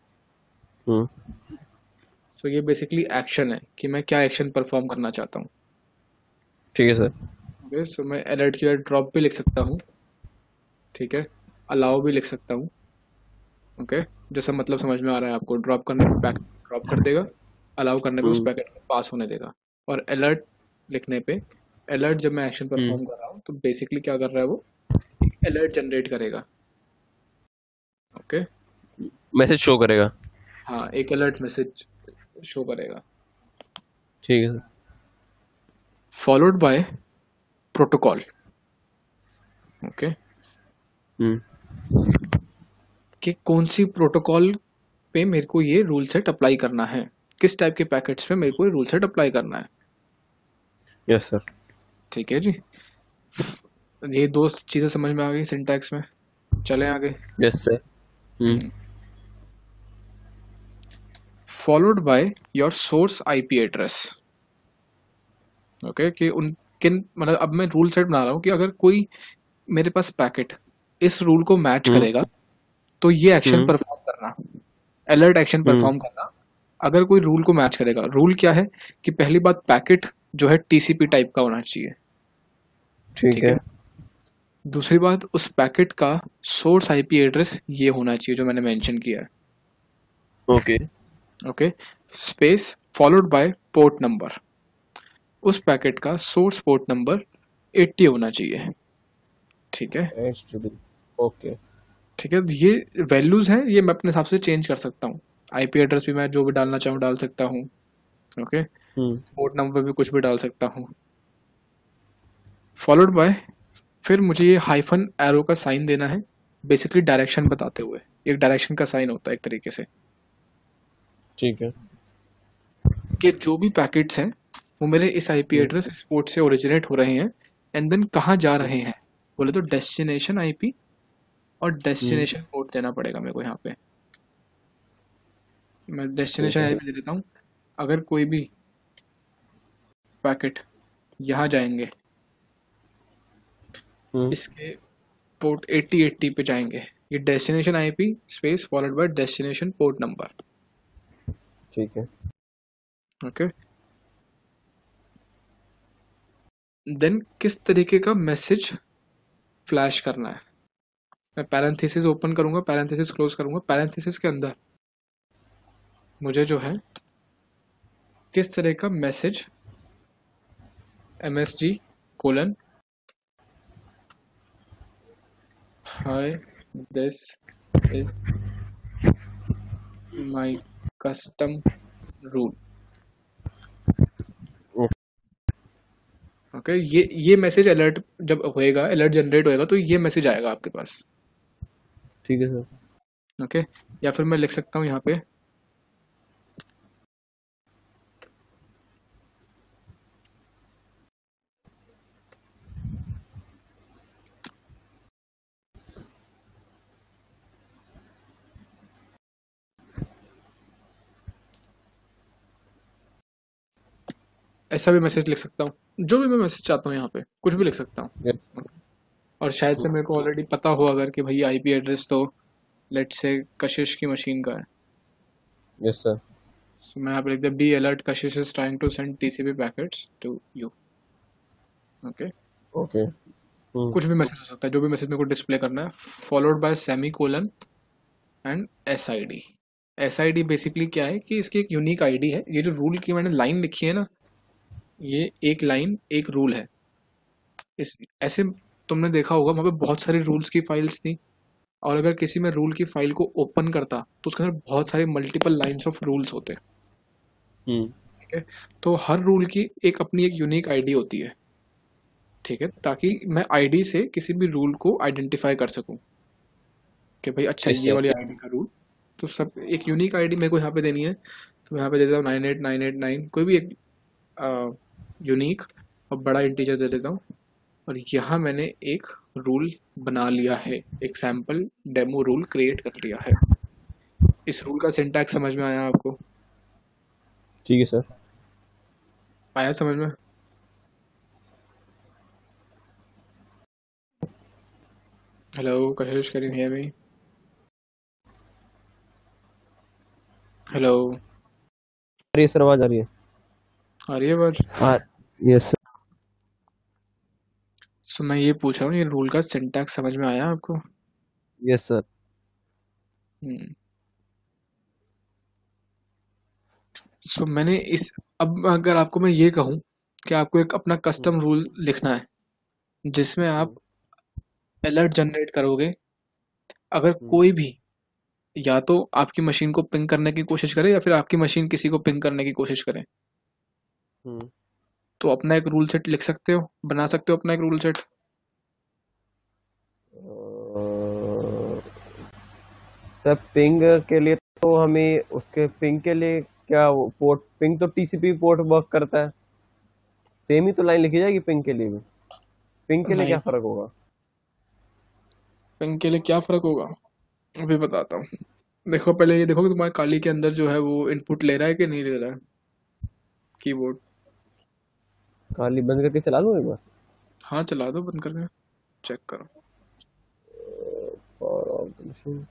B: सो ये बेसिकली एक्शन है कि मैं क्या एक्शन परफॉर्म करना चाहता हूँ,
A: ठीक है सर।
B: ओके। सो मैं अलर्ट की जगह ड्रॉप भी लिख सकता हूँ, ठीक है, अलाउ भी लिख सकता हूँ, ओके। जैसा मतलब समझ में आ रहा है आपको, ड्रॉप करने पे पैकेट ड्रॉप कर देगा, अलाउ करने पे उस पैकेट को पास होने देगा। और अलर्ट लिखने पे अलर्ट, जब मैं एक्शन
A: हम्म
B: परफॉर्म कर रहा हूँ तो बेसिकली क्या कर रहा है वो, अलर्ट जनरेट करेगा। ओके।
A: मैसेज शो करेगा।
B: हाँ, एक अलर्ट मैसेज शो करेगा।
A: ठीक है sir.
B: Followed by protocol. Okay.
A: हम्म
B: कि कौन सी प्रोटोकॉल पे मेरे को ये रूल सेट अप्लाई करना है, किस टाइप के पैकेट्स पे मेरे को ये रूल सेट अप्लाई करना है।
A: Yes sir.
B: ठीक है जी। ये दो चीज़ें समझ में आ गई सिंटैक्स में। चलें आगे।
A: Yes sir.
B: Followed by your source IP address. Okay, कि उन किन, मतलब अब मैं रूल सेट बना रहा हूँ कि अगर कोई मेरे पास पैकेट इस रूल को मैच
A: हम्म
B: करेगा तो ये एक्शन
A: हम्म
B: परफॉर्म करना, अलर्ट एक्शन
A: हम्म
B: परफॉर्म करना। अगर कोई रूल को मैच करेगा, रूल क्या है कि पहली बात पैकेट जो है टीसीपी टाइप का होना चाहिए।
A: ठीक
B: ठीक है।
A: है।
B: दूसरी बात, उस पैकेट का सोर्स आईपी एड्रेस ये होना चाहिए जो मैंने मेंशन किया है।
A: Okay.
B: Okay. Space followed by port number, उस पैकेट का सोर्स पोर्ट नंबर 80 होना चाहिए। ठीक है।
A: HTTP। ओके।
B: ठीक है, ये वैल्यूज हैं, ये मैं अपने हिसाब से चेंज कर सकता हूँ। आईपी एड्रेस भी मैं जो भी डालना चाहूँ डाल सकता हूँ। ओके।
A: हम्म
B: पोर्ट नंबर भी कुछ भी डाल सकता हूँ। फॉलोड बाय, फिर मुझे ये हाइफन एरो का साइन देना है, बेसिकली डायरेक्शन बताते हुए। एक डायरेक्शन का साइन होता है एक तरीके से,
A: ठीक है।
B: कि जो भी पैकेट्स हैं वो मेरे इस आईपी
A: हम्म
B: एड्रेस इस पोर्ट से ओरिजिनेट हो रहे हैं, एंड देन कहाँ जा रहे हैं बोले तो डेस्टिनेशन आईपी और
A: हम्म,
B: डेस्टिनेशन पोर्ट देना पड़ेगा मेरे को यहाँ पे। मैं
A: ठीक
B: डेस्टिनेशन
A: है सर।
B: आईपी दे देता हूँ। अगर कोई भी पैकेट यहाँ जाएंगे,
A: हम्म
B: इसके पोर्ट 8080 पे जाएंगे, ये destination IP space followed by destination port number.
A: ठीक है।
B: ओके। देन किस तरीके का मैसेज फ्लैश करना है, मैं पैरेंथेसिस ओपन करूंगा, पैरेंथेसिस क्लोज करूंगा। पैरेंथेसिस के अंदर मुझे जो है किस तरह का message, MSG colon hi this is my custom rule. Okay, ये मैसेज अलर्ट जब होएगा, अलर्ट जनरेट होएगा तो ये मैसेज आएगा आपके पास।
A: ठीक है सर।
B: ओके। या फिर मैं लिख सकता हूँ यहाँ पे, ऐसा भी मैसेज लिख सकता हूँ, जो भी मैं मैसेज चाहता हूँ यहाँ पे कुछ भी लिख सकता हूँ।
A: यस।
B: और शायद से मेरे को ऑलरेडी पता हो अगर कि भाई आईपी एड्रेस तो लेट्स से कशिश की मशीन का है,
A: यस सर।
B: तो मैं यहाँ पे लिख दिया be alert Kashish is trying to send TCP packets to you. Okay.
A: Okay.
B: कुछ भी मैसेज हो सकता है, जो भी मैसेज मेरे को डिस्प्ले करना है, followed by semicolon and SID। SID basically क्या है कि इसकी एक यूनिक आईडी है। ये जो रूल की मैंने लाइन लिखी है ना, ये एक लाइन एक रूल है। इस ऐसे तुमने देखा होगा वहाँ पे बहुत सारी रूल्स की फाइल्स थी, और अगर किसी में रूल की फाइल को ओपन करता तो उसके अंदर बहुत सारे मल्टीपल लाइंस ऑफ रूल्स होते हैं।
A: हम्म
B: ठीक है। तो हर रूल की एक अपनी एक यूनिक आईडी होती है। ठीक है, ताकि मैं आईडी से किसी भी रूल को आइडेंटिफाई कर सकूं कि भाई अच्छा
A: यस
B: ये
A: सर।
B: वाली आईडी का रूल। तो सब एक यूनिक आईडी मेरे को यहाँ पे देनी है, तो यहाँ पे दे देता हूँ 98989, कोई भी एक यूनिक और बड़ा इंटीजर दे देता हूँ। और यहाँ मैंने एक रूल बना लिया है, एक सैम्पल डेमो रूल क्रिएट कर लिया है। इस रूल का सिंटैक्स समझ में आया आपको?
A: ठीक है सर।
B: आया समझ में? Hello Kashish, can you hear me? Hello,
A: आ रही है सर, आवाज आ रही है।
B: आ रही है आवाज?
A: हाँ। Yes sir.
B: सो मैं ये पूछ रहा हूँ, ये रूल का सिंटैक्स समझ में आया आपको?
A: Yes sir.
B: हम्म। सो मैंने इस, अब अगर आपको मैं ये कहूँ कि आपको एक अपना कस्टम रूल लिखना है जिसमें आप अलर्ट जनरेट करोगे अगर कोई भी या तो आपकी मशीन को पिंग करने की कोशिश करे या फिर आपकी मशीन किसी को पिंग करने की कोशिश करे, तो अपना एक रूल सेट लिख सकते हो, बना सकते हो अपना एक रूल सेट।
A: तब पिंग के लिए तो हमें उसके पिंग के लिए क्या पोर्ट, पिंग तो टीसीपी पोर्ट वर्क करता है, सेम ही तो लाइन लिखी जाएगी पिंग के लिए भी। पिंग के लिए क्या
B: नहीं,
A: फर्क होगा?
B: पिंग के लिए क्या फ़र्क होगा अभी बताता हूँ। देखो पहले ये देखो कि तुम्हारे काली के अंदर जो है वो इनपुट ले रहा है कि नहीं ले रहा है कीबोर्ड।
A: खाली बंद करके चला लूँ एक बार।
B: हाँ चला दो बंद करके, चेक करो।
A: Power of the machine.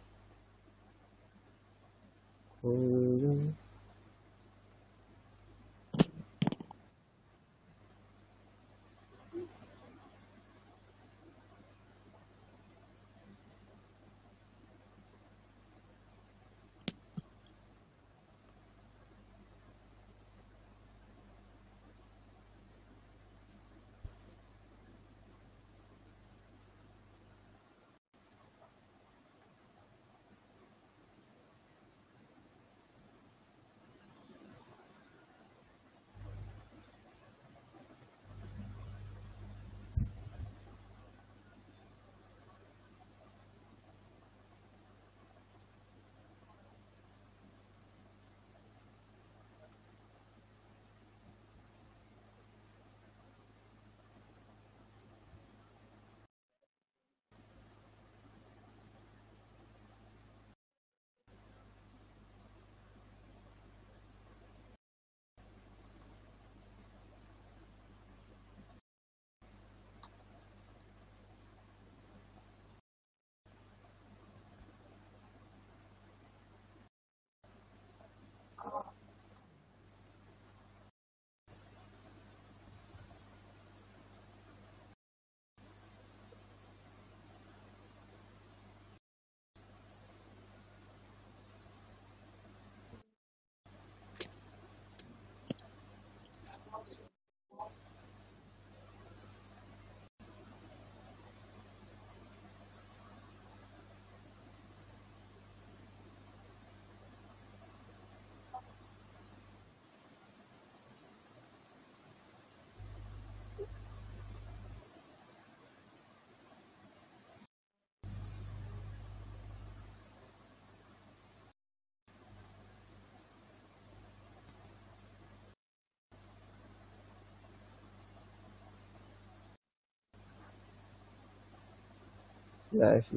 A: Slash.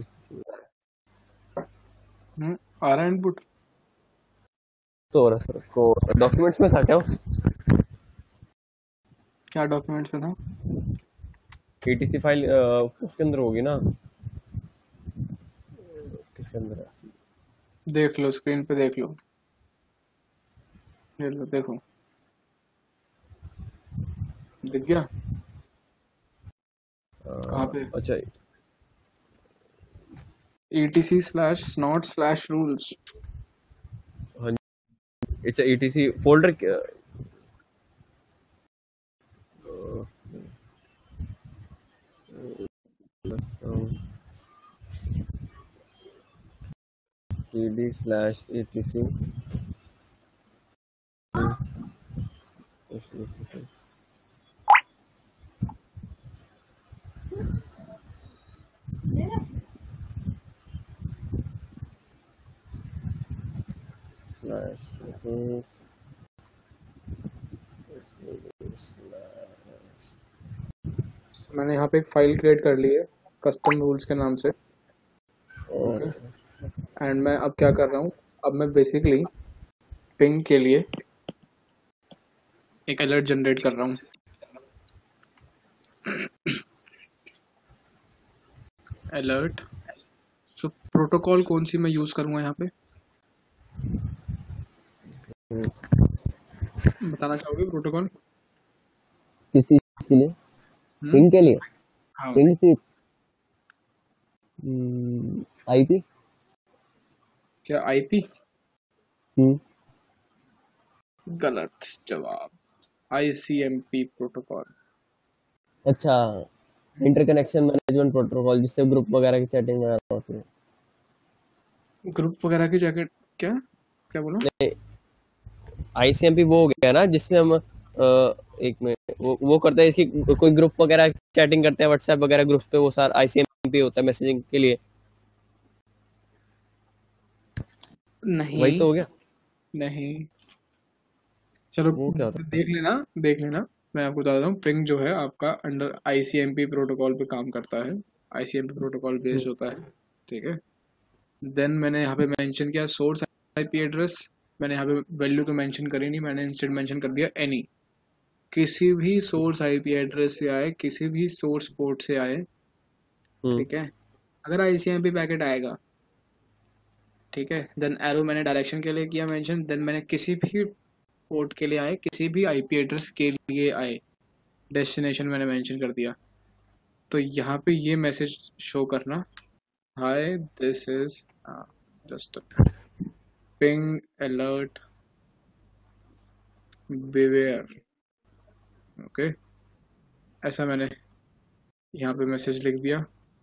B: आ रहा है इनपुट।
A: तो हो रहा है सर को डॉक्यूमेंट्स में था क्या?
B: क्या डॉक्यूमेंट्स में था?
A: एटीसी फाइल उसके अंदर होगी ना, किसके अंदर है?
B: देख लो स्क्रीन पे, देख लो, ये लो देखो, दिख गया कहाँ पे?
A: अच्छा,
B: etc/snot/rules।
A: It's ATC folder. cd/etc
B: मैंने यहाँ पे एक फाइल क्रिएट कर ली है कस्टम रूल्स के नाम से। ओके, एंड मैं अब क्या कर रहा हूँ, अब मैं बेसिकली पिंग के लिए एक अलर्ट जनरेट कर रहा हूँ। अलर्ट, सो प्रोटोकॉल कौन सी मैं यूज़ करूँगा यहाँ पे, बताना चाहोगे प्रोटोकॉल?
A: किसी के लिए? पिंग के लिए?
B: हाँ
A: पिंग की आईपी?
B: क्या आईपी? गलत जवाब। ICMP protocol.
A: अच्छा, इंटरकनेक्शन मैनेजमेंट प्रोटोकॉल, जिससे ग्रुप वगैरह की चैटिंग वगैरह होती है।
B: ग्रुप वगैरह की जैकेट क्या क्या बोला?
A: नहीं, आईसीएमपी वो हो गया ना जिससे हम एक मिनट, वो करते हैं इसकी, कोई ग्रुप वगैरह चैटिंग करते हैं व्हाट्सएप वगैरह ग्रुप्स पे, वो सारा आईसीएमपी होता है मैसेजिंग के लिए।
B: नहीं
A: वही तो हो गया।
B: नहीं, चलो
A: वो क्या होता है?
B: देख लेना। मैं आपको बता देता हूँ, पिंग जो है आपका अंडर ICMP प्रोटोकॉल पे काम करता है। ICMP प्रोटोकॉल बेस्ड होता है, ठीक है। देन मैंने यहाँ पे मेंशन किया सोर्स IP एड्रेस। मैंने यहाँ पे वैल्यू तो मेंशन करी नहीं, मैंने इंस्टेड मेंशन कर दिया एनी। किसी भी सोर्स IP एड्रेस से आए, किसी भी सोर्स पोर्ट से आए, ठीक है, अगर ICMP पैकेट आएगा, ठीक है, देन एरो मैंने डायरेक्शन के लिए किया मेंशन। देन मैंने किसी भी पोर्ट के लिए आए, किसी भी IP एड्रेस के लिए आए, डेस्टिनेशन मैंने मेंशन कर दिया। तो यहाँ पे ये मैसेज शो करना, hi this is just ping alert beware, okay, ऐसा मैंने यहाँ पे मैसेज लिख दिया।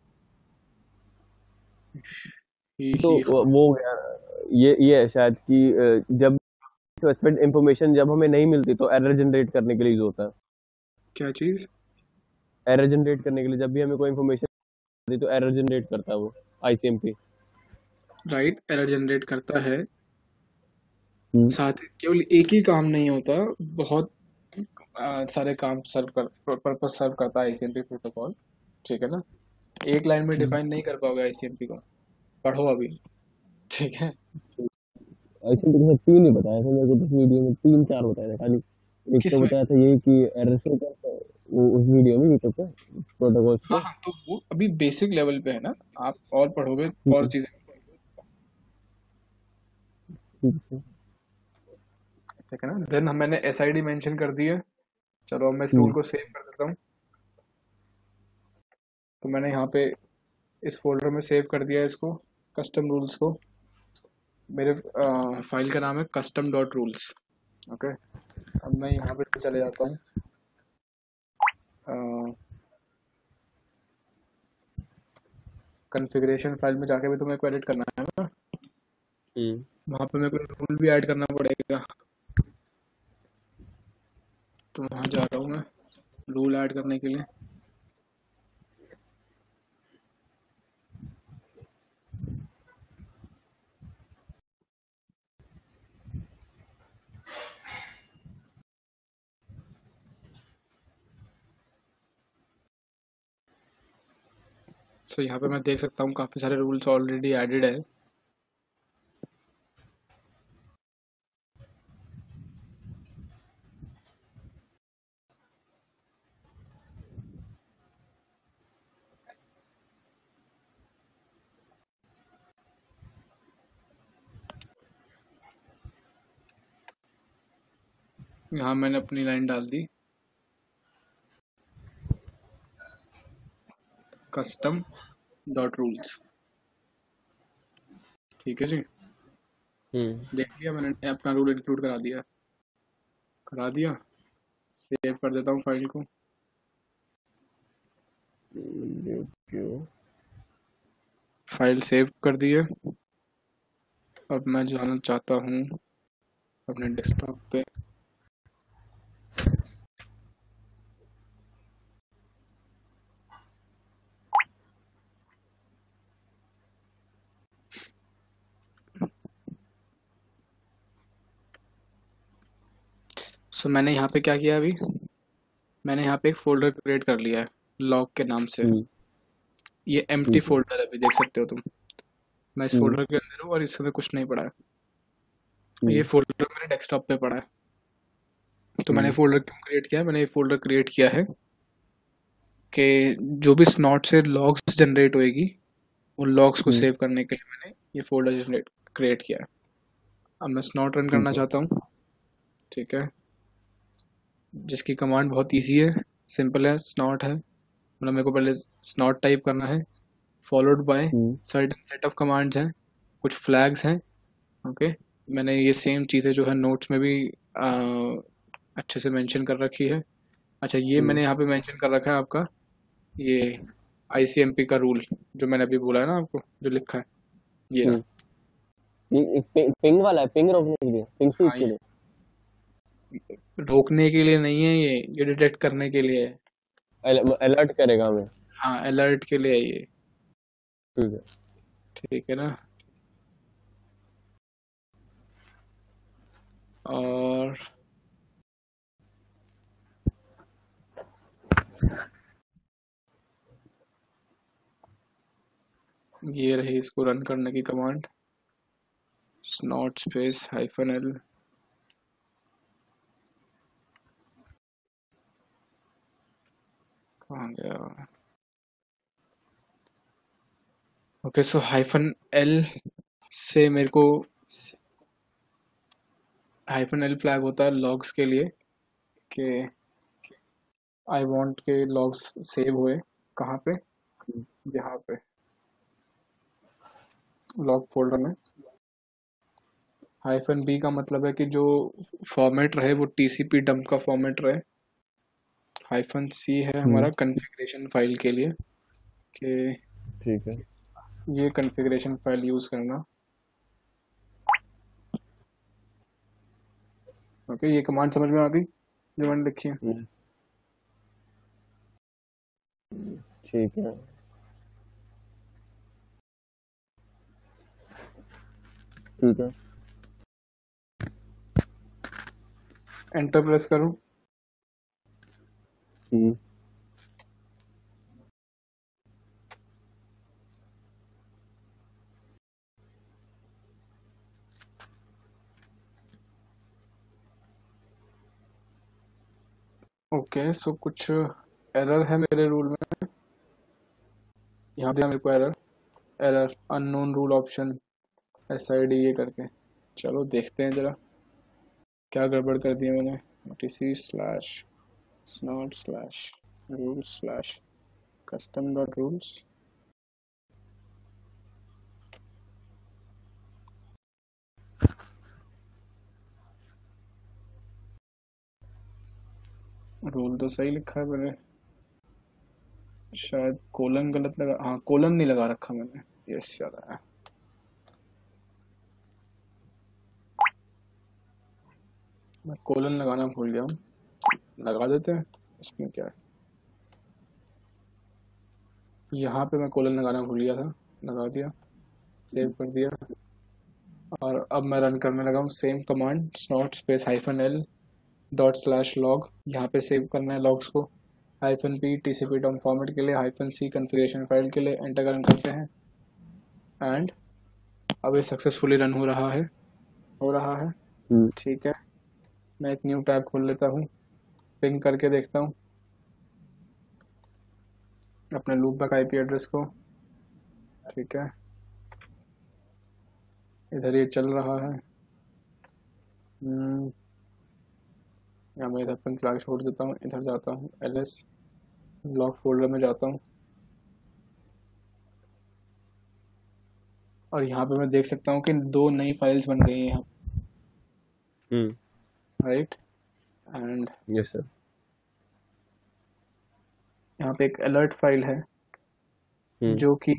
A: तो वो हो गया। ये है शायद कि जब स्पेसिफिक इंफॉर्मेशन जब हमें नहीं मिलती तो एरर जनरेट करने के लिए यूज होता है।
B: क्या चीज?
A: एरर जनरेट करने के लिए, जब भी हमें कोई इंफॉर्मेशन मिलती तो एरर जनरेट करता है वो आईसीएमपी।
B: राइट, एरर जनरेट करता है। साथ ही केवल एक ही काम नहीं होता, बहुत सारे काम पर्पस सर्व करता है ICMP प्रोटोकॉल, ठीक है ना। एक लाइन में डिफाइन नहीं कर पाओगे ICMP को, पढ़ो अभी, ठीक है।
A: आईसीएमपी के साथ तीन ही बताया था मेरे को, तो वीडियो में तीन चार बताया था खाली। एक तो
B: किसमें?
A: बताया था ये कि एरर शो करता है वो उस वीडियो में यूट्यूब पे प्रोटोकॉल
B: हाँ
A: पे।
B: हाँ, तो वो अभी बेसिक लेवल पे है ना, आप और पढ़ोगे और चीजें,
A: ठीक है।
B: ठीक है ना। देन मैंने SID मेंशन कर दी है। चलो अब मैं इस रूल को सेव कर देता हूँ। तो मैंने यहाँ पे इस फोल्डर में सेव कर दिया है इसको, कस्टम रूल्स को। मेरे फाइल का नाम है custom.rules, ओके। अब मैं यहाँ पे चले जाता हूँ, कॉन्फ़िगरेशन फाइल में जाके भी तो मेरे को एडिट करना है ना, वहाँ पे मेरे को रूल भी ऐड करना पड़ेगा। तो वहाँ जा रहा हूँ मैं रूल ऐड करने के लिए। सो यहाँ पे मैं देख सकता हूँ काफ़ी सारे रूल्स ऑलरेडी एडेड है। यहाँ मैंने अपनी लाइन डाल दी, custom.rules, ठीक है जी। देख लिया मैंने, अपना रूल इंक्लूड करा दिया। सेव कर देता हूँ फाइल को। फाइल सेव कर दी है। अब मैं जाना चाहता हूँ अपने डेस्कटॉप पे। सो मैंने यहाँ पे क्या किया अभी, मैंने यहाँ पे एक फोल्डर क्रिएट कर लिया है लॉग के नाम से। ये एम्प्टी फोल्डर है, अभी देख सकते हो तुम। मैं इस फोल्डर के अंदर हूँ और इसमें कुछ नहीं पड़ा है। ये फोल्डर मेरे डेस्कटॉप पे पड़ा है। तो मैंने फोल्डर क्यों क्रिएट किया है? मैंने ये फोल्डर क्रिएट किया है कि जो भी स्नॉट से लॉग्स जनरेट होएगी, उन लॉग्स को सेव करने के लिए मैंने ये फोल्डर जनरेट क्रिएट किया है। अब मैं स्नॉट रन करना चाहता हूँ, ठीक है, जिसकी कमांड बहुत इजी है, सिंपल है, स्नॉट है। मतलब मेरे को पहले स्नॉट टाइप करना है, followed by certain set of commands हैं, कुछ फ्लैग्स हैं, ओके। मैंने ये सेम चीज़ें जो है नोट्स में भी अच्छे से मेंशन कर रखी है। अच्छा, ये मैंने यहाँ पे मेंशन कर रखा है आपका, ये आईसीएमपी का रूल जो मैंने अभी बोला है ना आपको, जो लिखा है ये रहा।
C: पिंग वाला है, पिंग रोकने के लिए, पिंग स्वीप
B: हाँ,
C: के
B: ये
C: लिए।
B: रोकने के लिए नहीं है, ये डिटेक्ट करने के लिए है।
C: अलर्ट करेगा हमें।
B: हाँ, अलर्ट के लिए है ये।
C: ठीक है।
B: ठीक है ना। और ये रही इसको रन करने की कमांड, स्नॉट स्पेस -l। कहाँ गया? ओके, सो -l से मेरे को -l फ्लैग होता है लॉग्स के लिए कि आई वांट के लॉग्स सेव हुए कहाँ पे, यहाँ पे लॉग फोल्डर में। -b का मतलब है कि जो फॉर्मेट रहे वो टीसीपी डंप का फॉर्मेट रहे। -c है हमारा कॉन्फ़िगरेशन फाइल के लिए कि
C: ठीक है।
B: ये कॉन्फ़िगरेशन फाइल यूज़ करना। ओके, ये कमांड समझ में आ गई जो मैंने लिखी है?
C: ठीक है। ठीक है।
B: एंटर प्रेस करूं? ओके, सो कुछ एरर है मेरे रूल में। यहाँ दिया मेरे को error unknown rule option SID ये करके। चलो देखते हैं जरा क्या गड़बड़ कर दिया मैंने। etc/snot/rules/custom.rules। रूल तो सही लिखा है मैंने, शायद कोलन गलत लगा। हाँ, कोलन नहीं लगा रखा मैंने, यस याद आया। मैं कोलन लगाना भूल गया हूँ, लगा देते हैं, इसमें क्या है। यहाँ पे मैं कोलन लगाना भूल गया था, लगा दिया, सेव कर दिया। और अब मैं रन करने लगा हूँ same command, Snort space -l ./log। यहाँ पे सेव करना है लॉग्स को। -p टीसीपी डॉम फॉर्मेट के लिए, -c कॉन्फ़िगरेशन फाइल के लिए। एंटर रन करते हैं एंड अब ये सक्सेसफुली रन हो रहा है। ठीक है, मैं एक न्यू टैब खोल लेता हूँ, पिंग करके देखता हूँ अपने लूपबैक IP एड्रेस को। ठीक है, इधर ये चल रहा है। या मैं इधर पिंग फ्लैग छोड़ देता हूँ, इधर जाता हूँ ls लॉग फोल्डर में जाता हूँ और यहाँ पे मैं देख सकता हूँ कि 2 नई फाइल्स बन गई हैं यहाँ, राइट। And
C: yes sir.
B: यहाँ पे एक अलर्ट फाइल है जो कि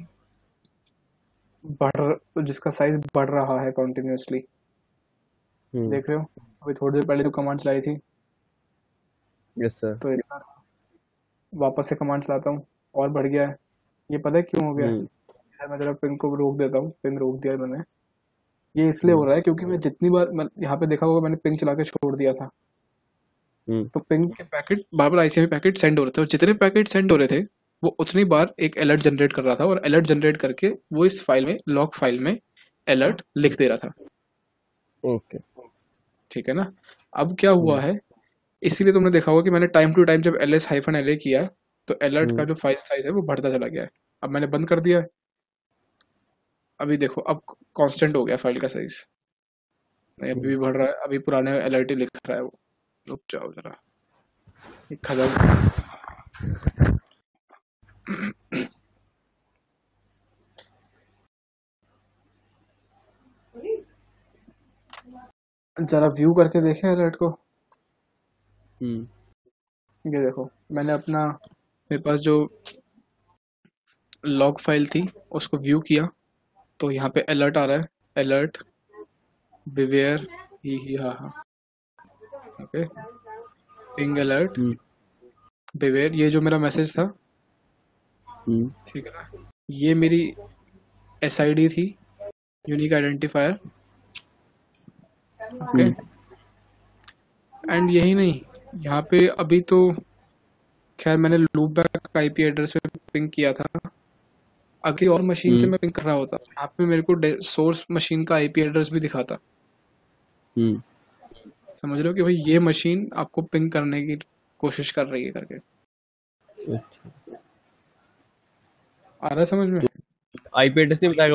B: जिसका साइज बढ़ रहा है कंटिन्यूअसली। देख रहे हो, अभी थोड़ी देर पहले तो कमांड चलाई थी।
C: Yes sir.
B: तो एक बार वापस से कमांड चलाता हूँ और बढ़ गया है। ये पता है क्यों हो गया है? मैं जरा पिंग को रोक देता हूँ, पिंग रोक दिया मैंने। ये इसलिए हो रहा है क्योंकि मैं जितनी बार यहाँ पे देखा होगा मैंने पिंग चला के छोड़ दिया था, तो पिंग के पैकेट बार बार ICMP पैकेट सेंड हो रहे थे, और जितने पैकेट सेंड हो रहे थे वो उतनी बार एक अलर्ट जनरेट कर रहा था, और अलर्ट जनरेट करके वो इस फाइल में, लॉग फाइल में अलर्ट लिख दे रहा था।
C: ओके।
B: ठीक है ना। अब क्या हुआ है, इसीलिए तुमने देखा होगा कि मैंने टाइम टू टाइम जब ls-la किया तो अलर्ट का जो फाइल साइज है वो बढ़ता चला गया है। अब मैंने बंद कर दिया है, अभी देखो अब कांस्टेंट हो गया फाइल का साइज, नहीं अभी भी बढ़ रहा है, अभी पुराने अलर्ट ही लिख रहा है वो। रुक जाओ जरा, जरा व्यू करके देखें अलर्ट को। ये देखो, मैंने अपना, मेरे पास जो लॉग फाइल थी उसको व्यू किया, तो यहाँ पे अलर्ट आ रहा है, अलर्ट बिवेयर, ही हाँ हाँ, ओके, पिंग अलर्ट बिवेयर, ये जो मेरा मैसेज था, ठीक है ना, ये मेरी SID थी, यूनिक आइडेंटिफायर, ओके। एंड यही नहीं, यहाँ पे अभी तो खैर मैंने लूप बैक IP एड्रेस पे पिंग किया था, अगली और मशीन से मैं पिंग कर रहा होता, यहाँ पे मेरे को सोर्स मशीन का IP एड्रेस भी दिखाता। समझ रहे हो कि भाई ये मशीन आपको पिंग करने की कोशिश कर रही है करके। आ रहा है समझ में?
A: IP एड्रेस नहीं बताएगा